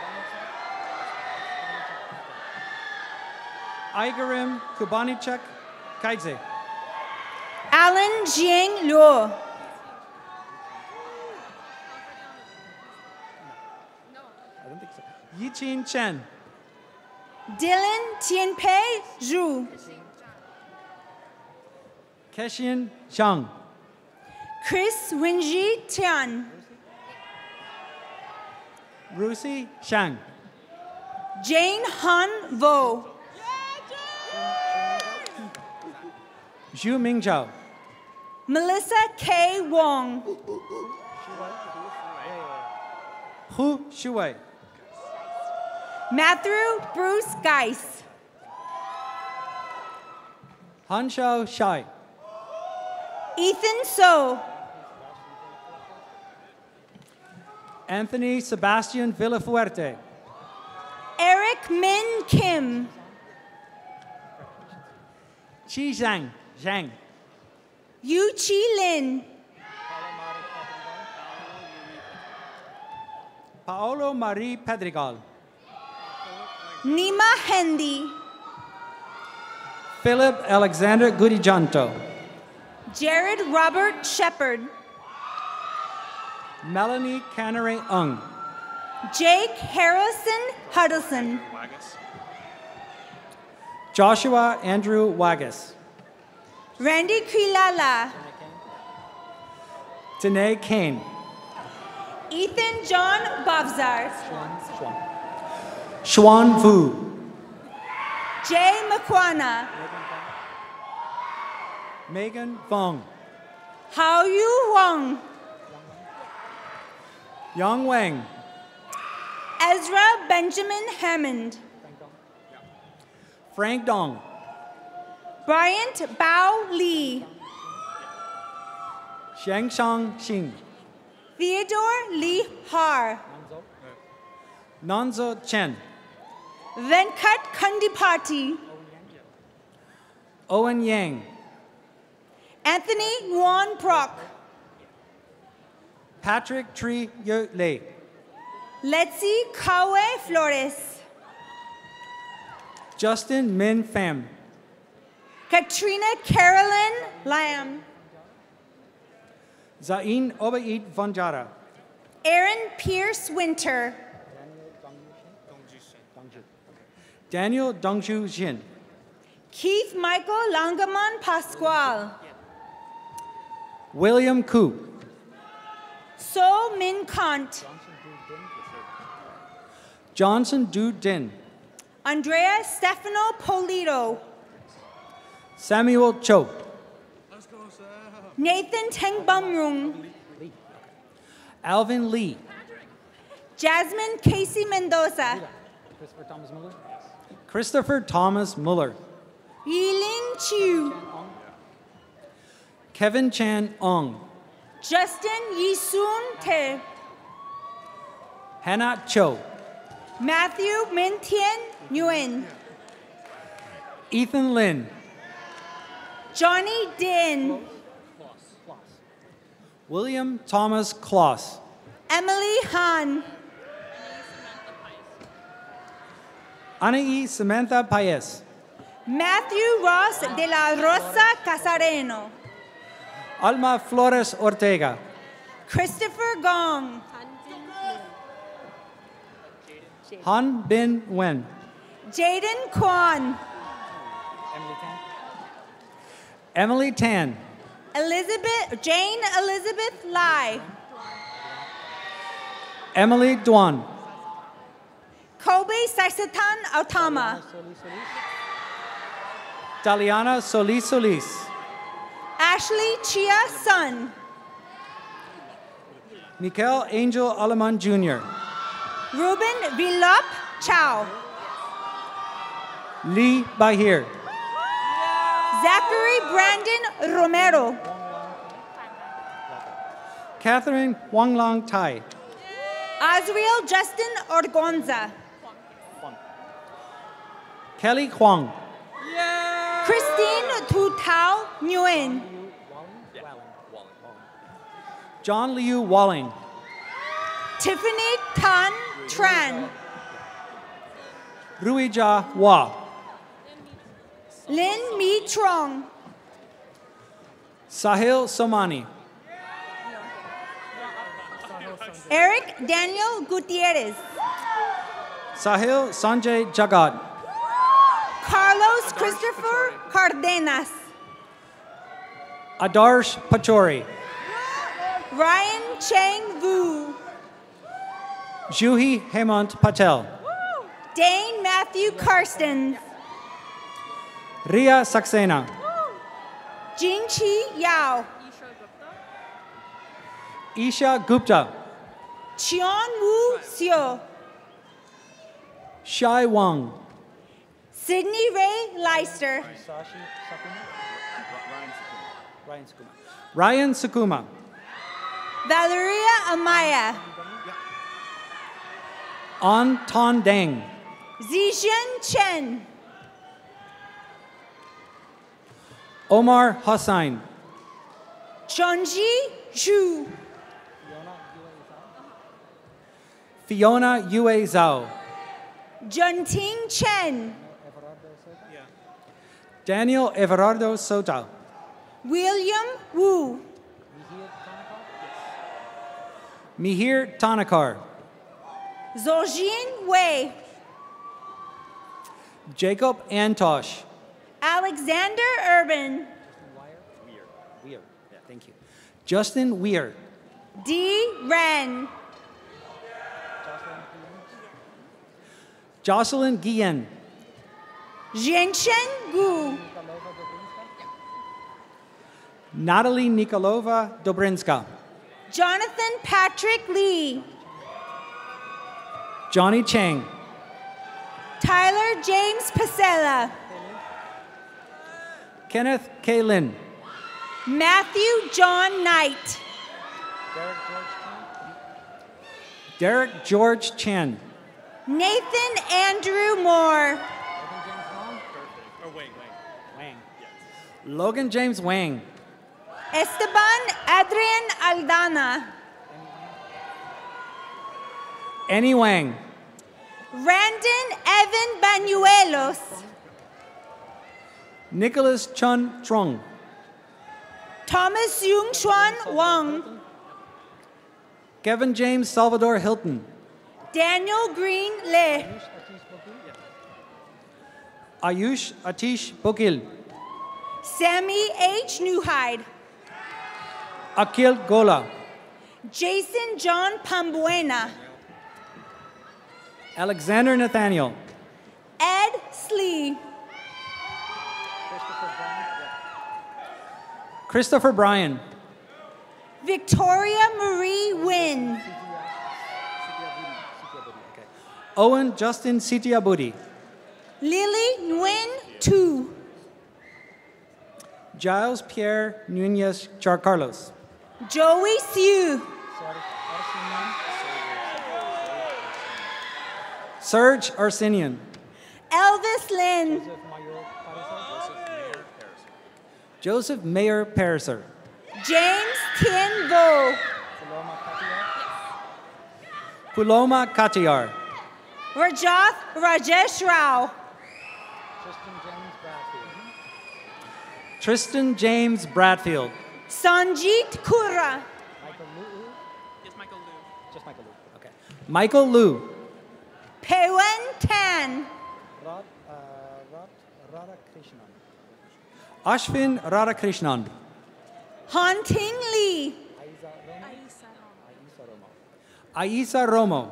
Igarim Kubanichuk Kaidze. Alan Jiang Luo. I don't think so. Yichin Chen. Dylan Tianpei Zhu. Keshin Zhang. Chris Winji Tian. Rusi Shang. Jane Han Vo. Zhu Mingzhao. Melissa K. Wong. Hu Shuwei. Matthew Bruce Geis. Hanshao Shai. Ethan So. Anthony Sebastian Villafuerte. Eric Min Kim. Chi Zhang. Zhang. Yu Chi Lin. Paolo Marie Pedregal. Nima Hendy. Philip Alexander Gudijanto. Jared Robert Shepard. Melanie Canary Ung. Jake Harrison Huddleston. Joshua Andrew Wagas. Randy Quilala. Danae Kane. Ethan John Bobzar. Xuan Vu. Jay Makwana. Megan Fong. Hao Yu Wang. Yang Wang. Ezra Benjamin Hammond. Frank Dong. Bryant Bao Lee. Shangshang Xing. Theodore Lee Har. Nanzo Chen. Venkat Kandipati. Owen Yang. Anthony Nguyen Proc. Patrick Tree Yo Lei. Letzi Kawe Flores. Justin Min Pham. Katrina Carolyn Lamb. Zain Obaid Vanjara. Aaron Pierce Winter. Daniel Dongju Jin. Keith Michael Langaman Pascual. William Koo. So Min Kant. Johnson Du Din. Andrea Stefano Polito. Samuel Cho. Nathan Tengbumrung. Alvin Lee. Jasmine Casey Mendoza. Christopher Thomas Muller. Christopher Thomas Muller. Yiling Chiu. Kevin Chan Ong. Justin Yisun Te. Hannah Cho. Matthew Mintien Nguyen. Ethan Lin. Johnny Din. William Thomas Kloss. Emily Han. Anaí Samantha Paez. Matthew Ross de la Rosa Casareno. Alma Flores Ortega. Christopher Gong. Han Bin Wen. Jaden Kwan. Emily Tan. Elizabeth Jane Elizabeth Lai. Emily Duan. Kobe Saisatan Autama. Daliana Solis Solis. Ashley Chia Sun. Mikael Angel Alaman Junior Ruben Villop Chow. Lee Bahir. Zachary Brandon Romero. Catherine Wanglang Tai. Azriel Justin Orgonza. Kelly Kwong. Christine Tu Tao Nguyen. John Liu Walling. Tiffany Tan Tran. Ruija Hua. Lin Mi Trong. Sahil Somani. Eric Daniel Gutierrez. Sahil Sanjay Jagat. Carlos Christopher Cardenas. Adarsh Pachori. Ryan Cheng Vu. Juhi Hemant Patel. Dane Matthew Karstens. Ria Saxena. Jingqi Yao. Isha Gupta. Chion Wu Seo. Shai Wang. Sydney Ray Leister. Ryan Sukuma. Valeria Amaya. An Ton Deng. Zixian Chen. Omar Hossain. Chonji Zhu. Fiona Yue Zhao. Junting Chen. Daniel Everardo Sota. William Wu. Mihir Tanakar. Zojin Wei. Jacob Antosh. Alexander Urban. Weir. Weir. Yeah, thank you. Justin Weir. D. Ren. Jocelyn Guillen. Zhengchen Gu. Natalie Nikolova Dobrinska. Jonathan Patrick Lee. Johnny Chang. Tyler James Pasella. Kenneth K. Lin. Matthew John Knight. Derek George Chan. Nathan Andrew Moore. Logan James Wang. Esteban Adrian Aldana. Annie Wang. Randon Evan Banuelos. Nicholas Chun Trong. Thomas Yung Chuan Wang. Kevin James Salvador Hilton. Daniel Green Le. Ayush Atish Bokil. Sammy H. Newhide. Akil Gola. Jason John Pambuena. Alexander Nathaniel. Ed Slee. Christopher Bryan. Victoria Marie Wynn. Owen Justin Sitiabudi. Lily Nguyen Tu. Giles Pierre Nunez Charcarlos. Joey Siu. Serge Arsenian. Elvis Lin. Joseph Mayer Pariser. James Tien Vo. Puloma Katiyar. Rajath Rajesh Rao. Tristan James Bradfield. Sanjeet Kura. Michael Liu. Pewen Tan. Ashvin Radhakrishnan. Hanting Lee. Aisa Romo.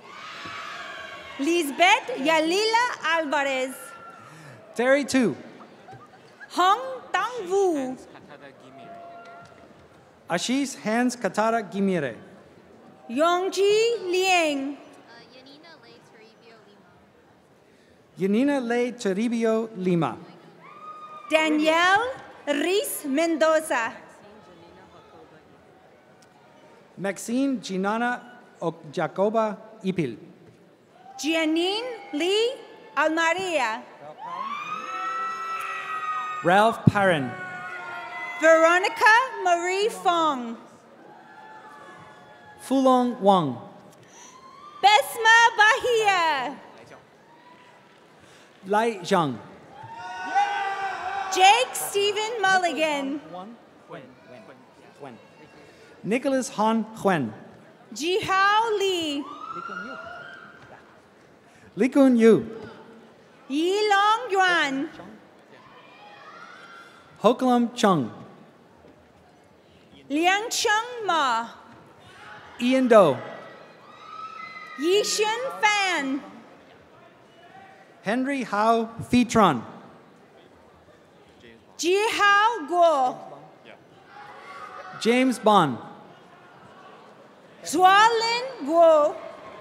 Lisbeth Yalila Alvarez. Terry Tu. Hong Tang Vu. Ashish Hans Katara Gimire. Yongji Liang. Yanina Le Toribio Lima. Danielle Reese Mendoza. Maxine Ginana Jacoba Ipil. Giannine Lee Almaria. Ralph Parran. Veronica Marie Fong. Fulong Wang. Besma Bahia. Lai Zhang. Jake Stephen Mulligan. Nicholas Han Huen. Jihao Lee. Likun Yu. Yilong Yuan. Hoklum Chung. Liang Chung Ma. Ian Do. Yishun Fan. Henry Hao Fitron. Jihao Guo. James Bond. Zualin Guo.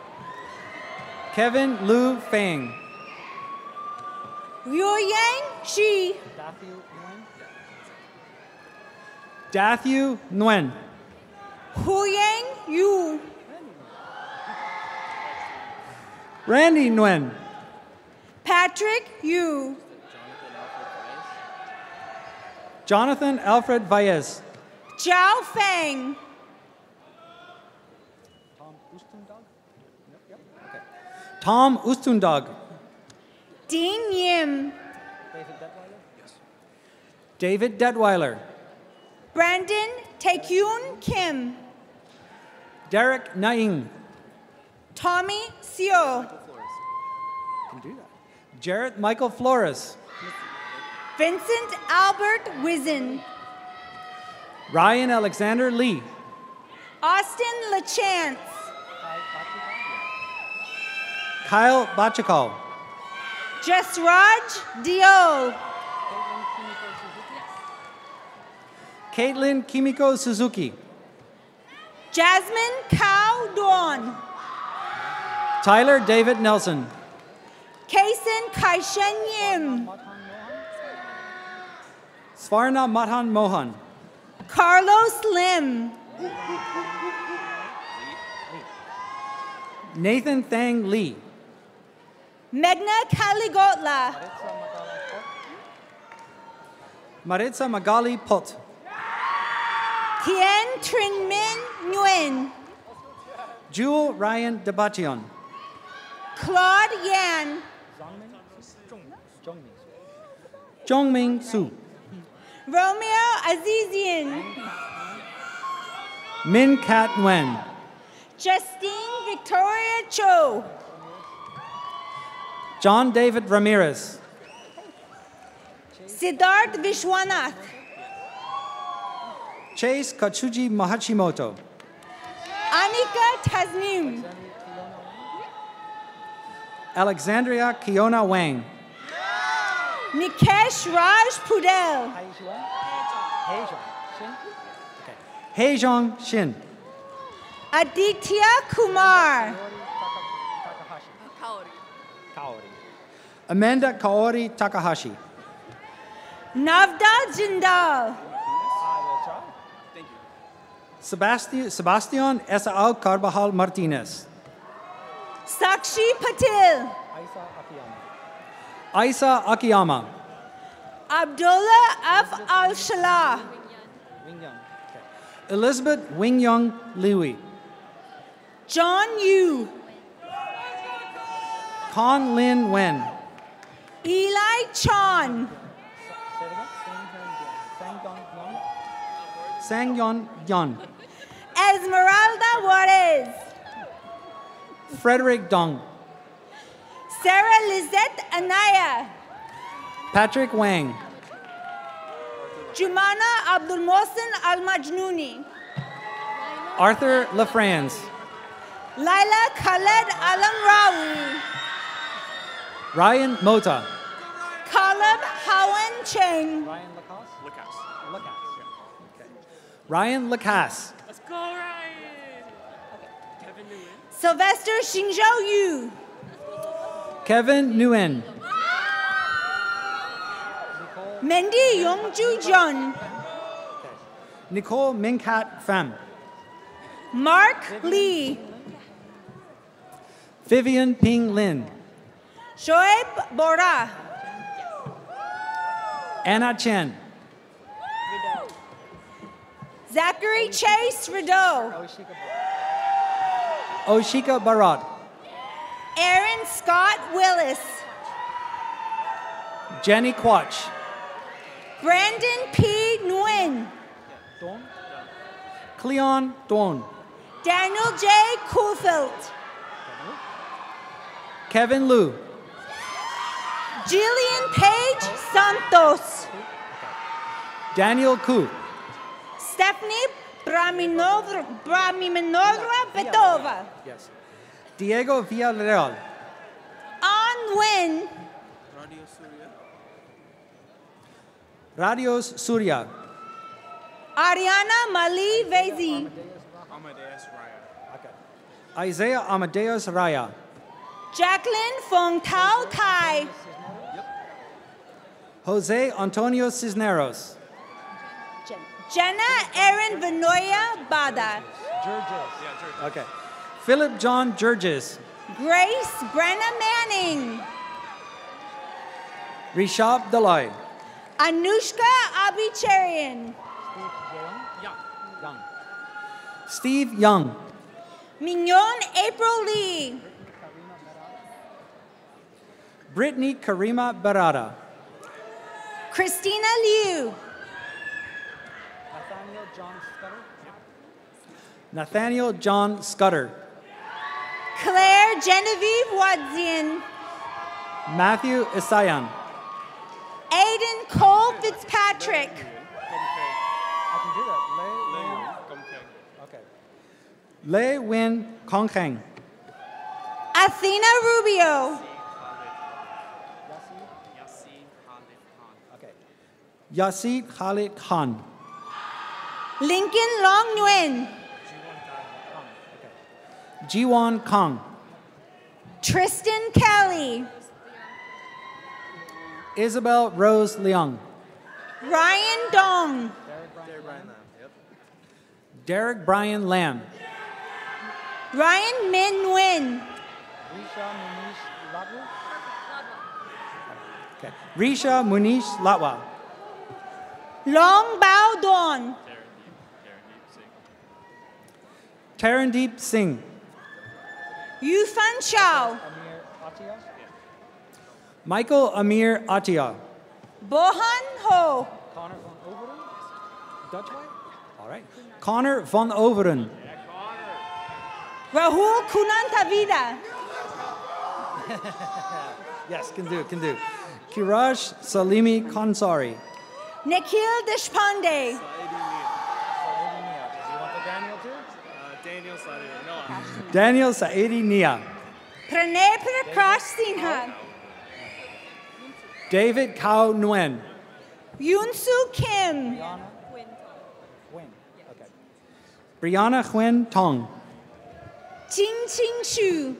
Kevin Lu Fang. Ruyang Shi. Dathyu Nguyen. Huyang Yu. Randy Nguyen. Patrick Yu. Jonathan Alfred Valles. Zhao Feng. Tom Ustundog. Dean Yim. David Detweiler. Brandon Taekyun Kim. Derek Naing. Tommy Seo. Jarrett Michael Flores. Vincent Albert Wizen. Ryan Alexander Lee. Austin LaChance. Kyle Bachakal. Jasraj Diol. Caitlin Kimiko Suzuki. Jasmine Kao Dawn. Tyler David Nelson. Kaisen Kaishen Yim. Svarna Matan Mohan. Carlos Lim. Nathan Thang Lee. Meghna Kaligotla. Maritza Magali Pot. Tien Trin Min Nguyen. Jewel Ryan Debation. Claude Yan. Jongming Su. Romeo Azizian. Min Kat Nguyen. Justine Victoria Cho. John David Ramirez. Siddharth Vishwanath. Chase Katsuji Mahachimoto. Anika Tasnim. Alexandria Kiona Wang. Nikesh Raj Pudel. Heijong Shin. Aditya Kumar. Amanda Kaori Takahashi. Navda Jindal. Sebastian, Sebastian Esau Carbajal Martinez. Sakshi Patil. Isa Akiyama. Abdullah F. Al-Shalah. Elizabeth Wing-Young Liwi. John Yu. Con Lin Wen. Eli Chan. Sang-Yon Yon. Esmeralda Juarez. Frederick Dong. Sarah Lizette Anaya. Patrick Wang. Jumana Abdul Mohsen Al Majnouni. Arthur LaFrance. Laila Khaled Alam Rawi. Ryan Mota. Caleb Howen Cheng. Ryan Lacasse. Let's go, Ryan. Kevin Nguyen. Sylvester Xingzhou Yu. Kevin Nguyen. Mendy Yongju John. Nicole Minkat Pham. Mark Lee. Vivian Ping Lin. Shoaib Bora. Anna Chen. Zachary Chase Rideau. Oshika Barat. Aaron Scott Willis. Jenny Quach. Brandon P. Nguyen. Cleon Dawn. Daniel J. Kufelt. Kevin Liu. Jillian Page Santos. Daniel Ku. Stephanie Braminovra, Braminovra Petova. Yes. Diego Villarreal. An Nguyen. Radios Surya. Ariana Mali Vezi. Isaiah Amadeus Raya. Jacqueline Fong Tao Tai. Jose Antonio Cisneros. Jenna Erin Vanoya Bada. Okay. Philip John Jurgis. Grace Brenna Manning. Rishab Dalai. Anushka Abicharian. Steve Young. Mignon April Lee. Brittany Karima Barada. Christina Liu. Nathaniel John Scudder. Claire Genevieve Wadzian. Matthew Isayan. Aiden Cole Fitzpatrick. Lei Win Kongkeng. Athena Rubio. Yasid Khalid Khan. Lincoln Long Nguyen. Jiwon Kong. Tristan Kelly. Isabel Rose Leung. Ryan Dong. Derek Brian Lam. Ryan Min Nguyen. Okay. Risha Munish Latwa. Long Bao Don. Tarandeep Singh. Yufan Chow. Michael Amir Atia. Bohan Ho. Connor von Overen? Dutch way? All right. Connor von Overen. Rahul Kunantavida. Yes, can do, can do. Kiraj Salimi Khansari. Nikhil Deshpande. Daniel Saidi Nia. Pranay Prakash Sinha. David Kao Nguyen. Yunsu Kim. Brianna Nguyen Tong. Ching Ching Shu.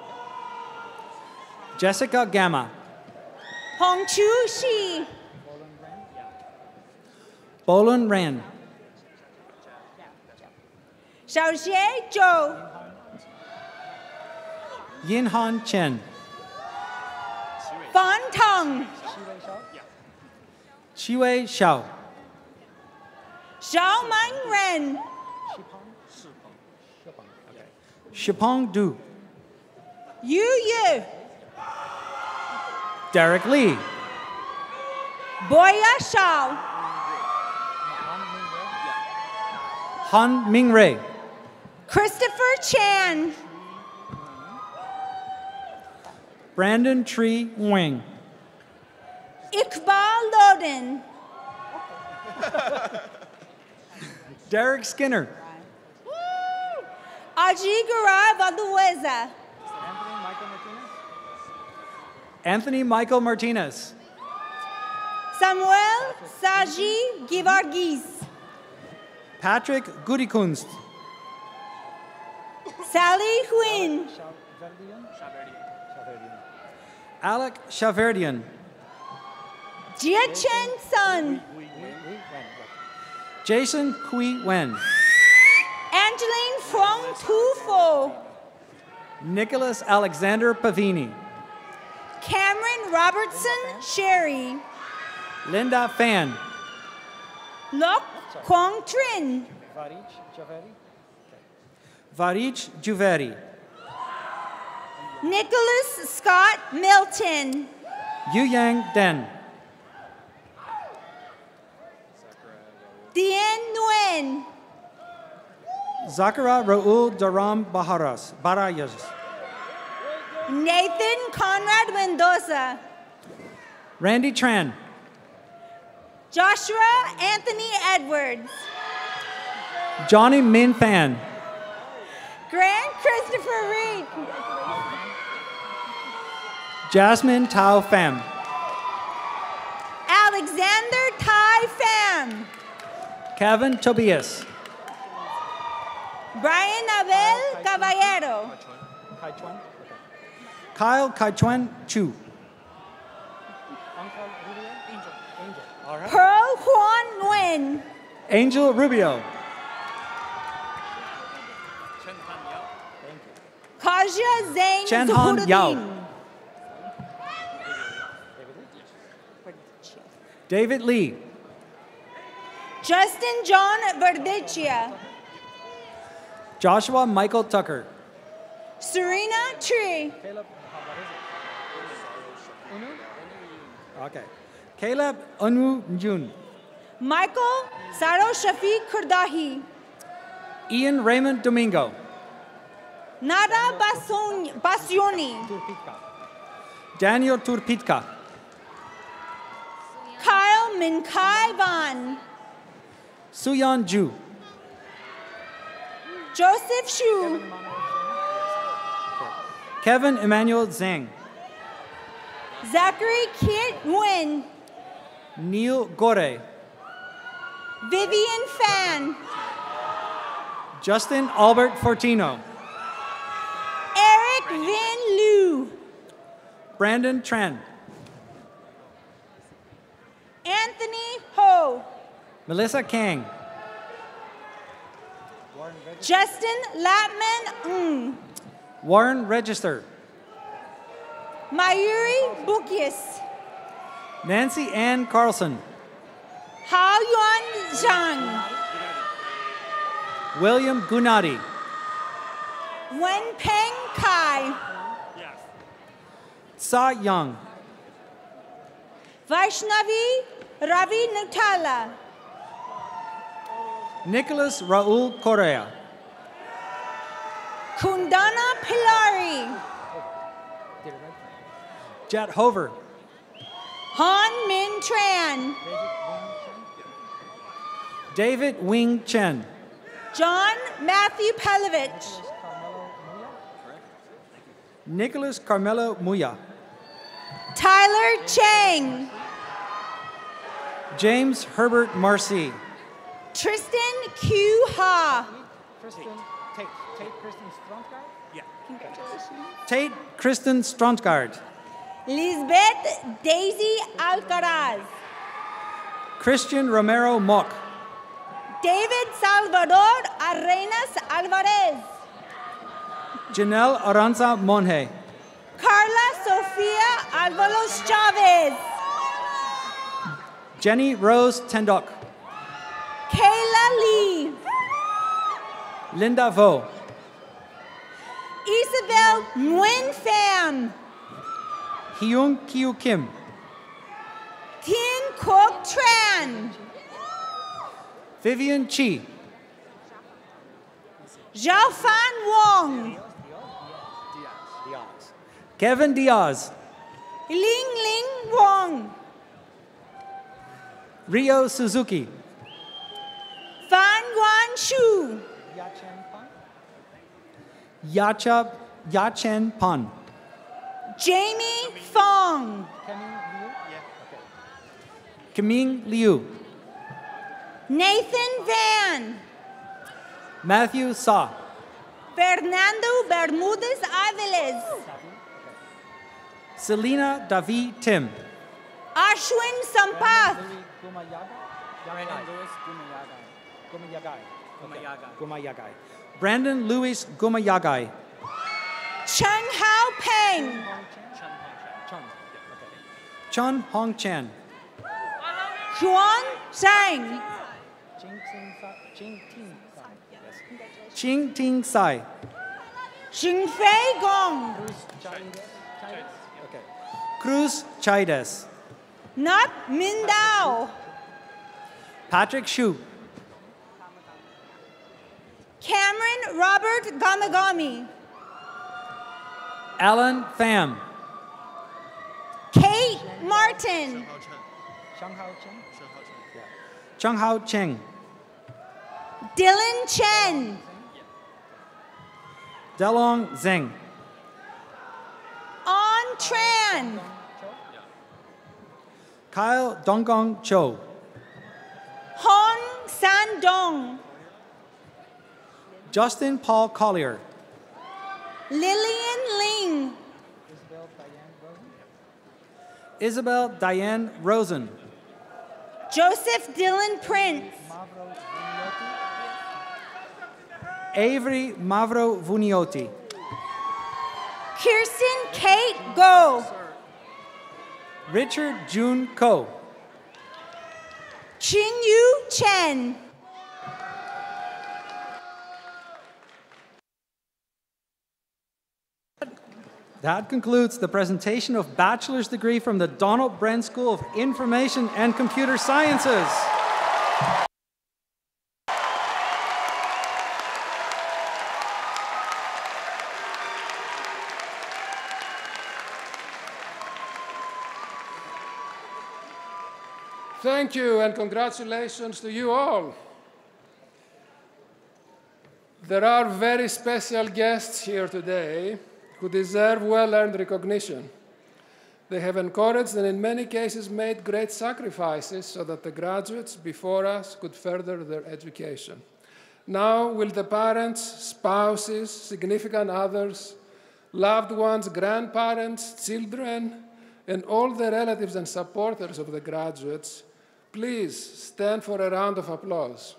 Jessica Gamma. Hong Chu Shi. Bolin Ran. Xiao Xie Zhou. Yin Han Chen. Fan Tong. Chiwei Xiao. Xiao Man Ren. Shipong Du. Yu Yu. Derek Lee. Boya Shao. Han Mingray. Christopher Chan. Brandon Tree Wing. Iqbal Loden. Derek Skinner. Ajigara Valueza. Anthony Michael Martinez. Samuel Saji Givargis. Patrick Gudikunst. Sally Huyn. Alec Shaverdian. Jia Chen Sun. Jason Kui Wen. Angeline Fong Tufo. Nicholas Alexander Pavini. Cameron Robertson Sherry. Linda Fan. Lok Kwong Trin. Varich Juveri. Nicholas Scott Milton. Yu Yang Den. Dien Nguyen. Zakara Raul Daram Baharas. Barayas. Nathan Conrad Mendoza. Randy Tran. Joshua Anthony Edwards. Johnny Min Fan. Grant Christopher Reed. Jasmine Tao Pham. Alexander Tai Pham. Kevin Tobias. Brian Abel Caballero. Kyle Kaichuan Chu. Pearl Juan Nguyen. Angel Rubio. Kaja Zhang Chen Han Yao. Zuhuruddin. David Lee. Justin John Verdicchia. Joshua Michael Tucker. Serena Tree. Okay. Caleb Anu Njun. Michael Saro Shafiq Kurdahi. Ian Raymond Domingo. Nada Basun- Basioni. Daniel Turpitka. Kyle Minkai Van. Suyan Ju. Joseph Shu. Kevin Emmanuel Zhang. Zachary Kit Nguyen. Neil Gore. Vivian Fan. Justin Albert Fortino. Eric Vin Liu. Brandon Tran. Anthony Ho. Melissa Kang. Justin Latman Ng. Warren Register. Mayuri Bukias. Nancy Ann Carlson. Hao Yuan Zhang. William Gunati. Wen Peng Kai. Sa Young. Vaishnavi Ravi Nutala. Nicholas Raul Correa. Kundana Pilari. Jet Hover. Han Min Tran. David Wing Chen. John Matthew Pelovich. Nicholas Carmelo Muya. Tyler Chang. James Herbert Marcy. Tristan Q Ha. Tate, Tate Kristen Stronsgaard? Yeah. Tate Kristen Stronsgaard. Lisbeth Daisy Alcaraz. Christian Romero Mock. David Salvador Arenas Alvarez. Janelle Aranza Monje. Carla Sofia Alvaros Chavez. Jenny Rose Tendok. Kayla Lee. Linda Vo. Isabel Nguyen Pham. Hyung Kyu Kim. Tien Quoc Tran. Vivian Chi. Zhao Fan Wong. Kevin Diaz. Ling Ling Wong. Rio Suzuki. Fan Guan Shu. Yacha Yachen Pan. Jamie Fong. Kaming Liu. Nathan Van. Matthew Sa. Fernando Bermudez Aviles. Selena Davi Tim. Ashwin Sampath. Brandon Louis Gumayagai. Chen Hao Peng. Chun Hong Chan. Huang Zhang. Ching Ting Sai. Xingfei Gong. Cruz Chaides. Nat Mindao. Patrick Shu. Cameron Robert Gamagami. Alan Pham. Kate Martin. Chung Hao Cheng. Dylan Chen. Delong Zeng. On Tran. Kyle Dongong Cho. Hong Sandong. Justin Paul Collier. Lillian Ling. Isabel Diane Rosen. Joseph Dylan Prince. Avery Mavro Vunioti. Kirsten Kate Go. Richard June Ko. Ching Yu Chen. That concludes the presentation of bachelor's degree from the Donald Bren School of Information and Computer Sciences. Thank you and congratulations to you all. There are very special guests here today who deserve well-earned recognition. They have encouraged and in many cases made great sacrifices so that the graduates before us could further their education. Now will the parents, spouses, significant others, loved ones, grandparents, children, and all the relatives and supporters of the graduates please stand for a round of applause.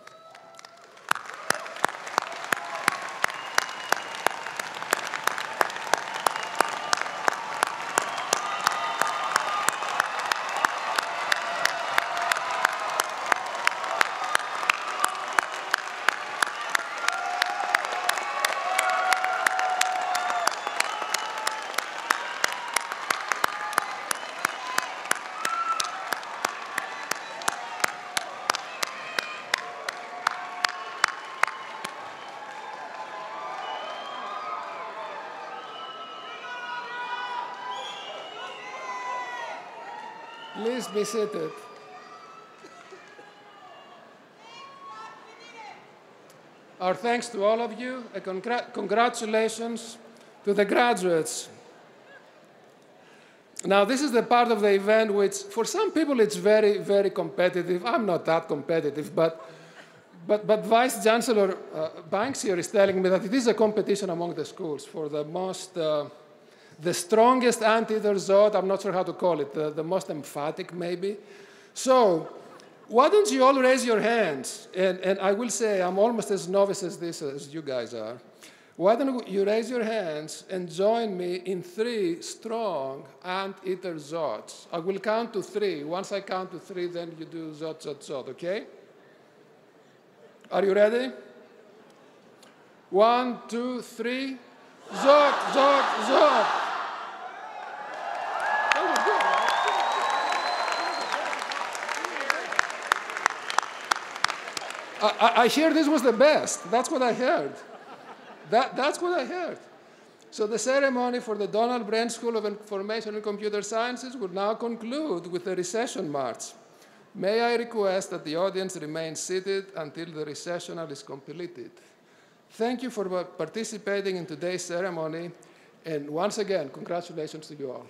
Please be seated. Our thanks to all of you, and congr congratulations to the graduates. Now, this is the part of the event which, for some people, it's very, very competitive. I'm not that competitive, but, but, but Vice Chancellor uh, Banks here is telling me that it is a competition among the schools for the most uh, the strongest anti-ether zod, I'm not sure how to call it, the, the most emphatic maybe. So why don't you all raise your hands? And, and I will say I'm almost as novice as this as you guys are. Why don't you raise your hands and join me in three strong anti-ether zods? I will count to three. Once I count to three, then you do zod, zod, zod, okay? Are you ready? One, two, three. Zod, zod, zod. I, I hear this was the best. That's what I heard. That, that's what I heard. So the ceremony for the Donald Bren School of Information and Computer Sciences will now conclude with the recession march. May I request that the audience remain seated until the recessional is completed. Thank you for participating in today's ceremony, and once again, congratulations to you all.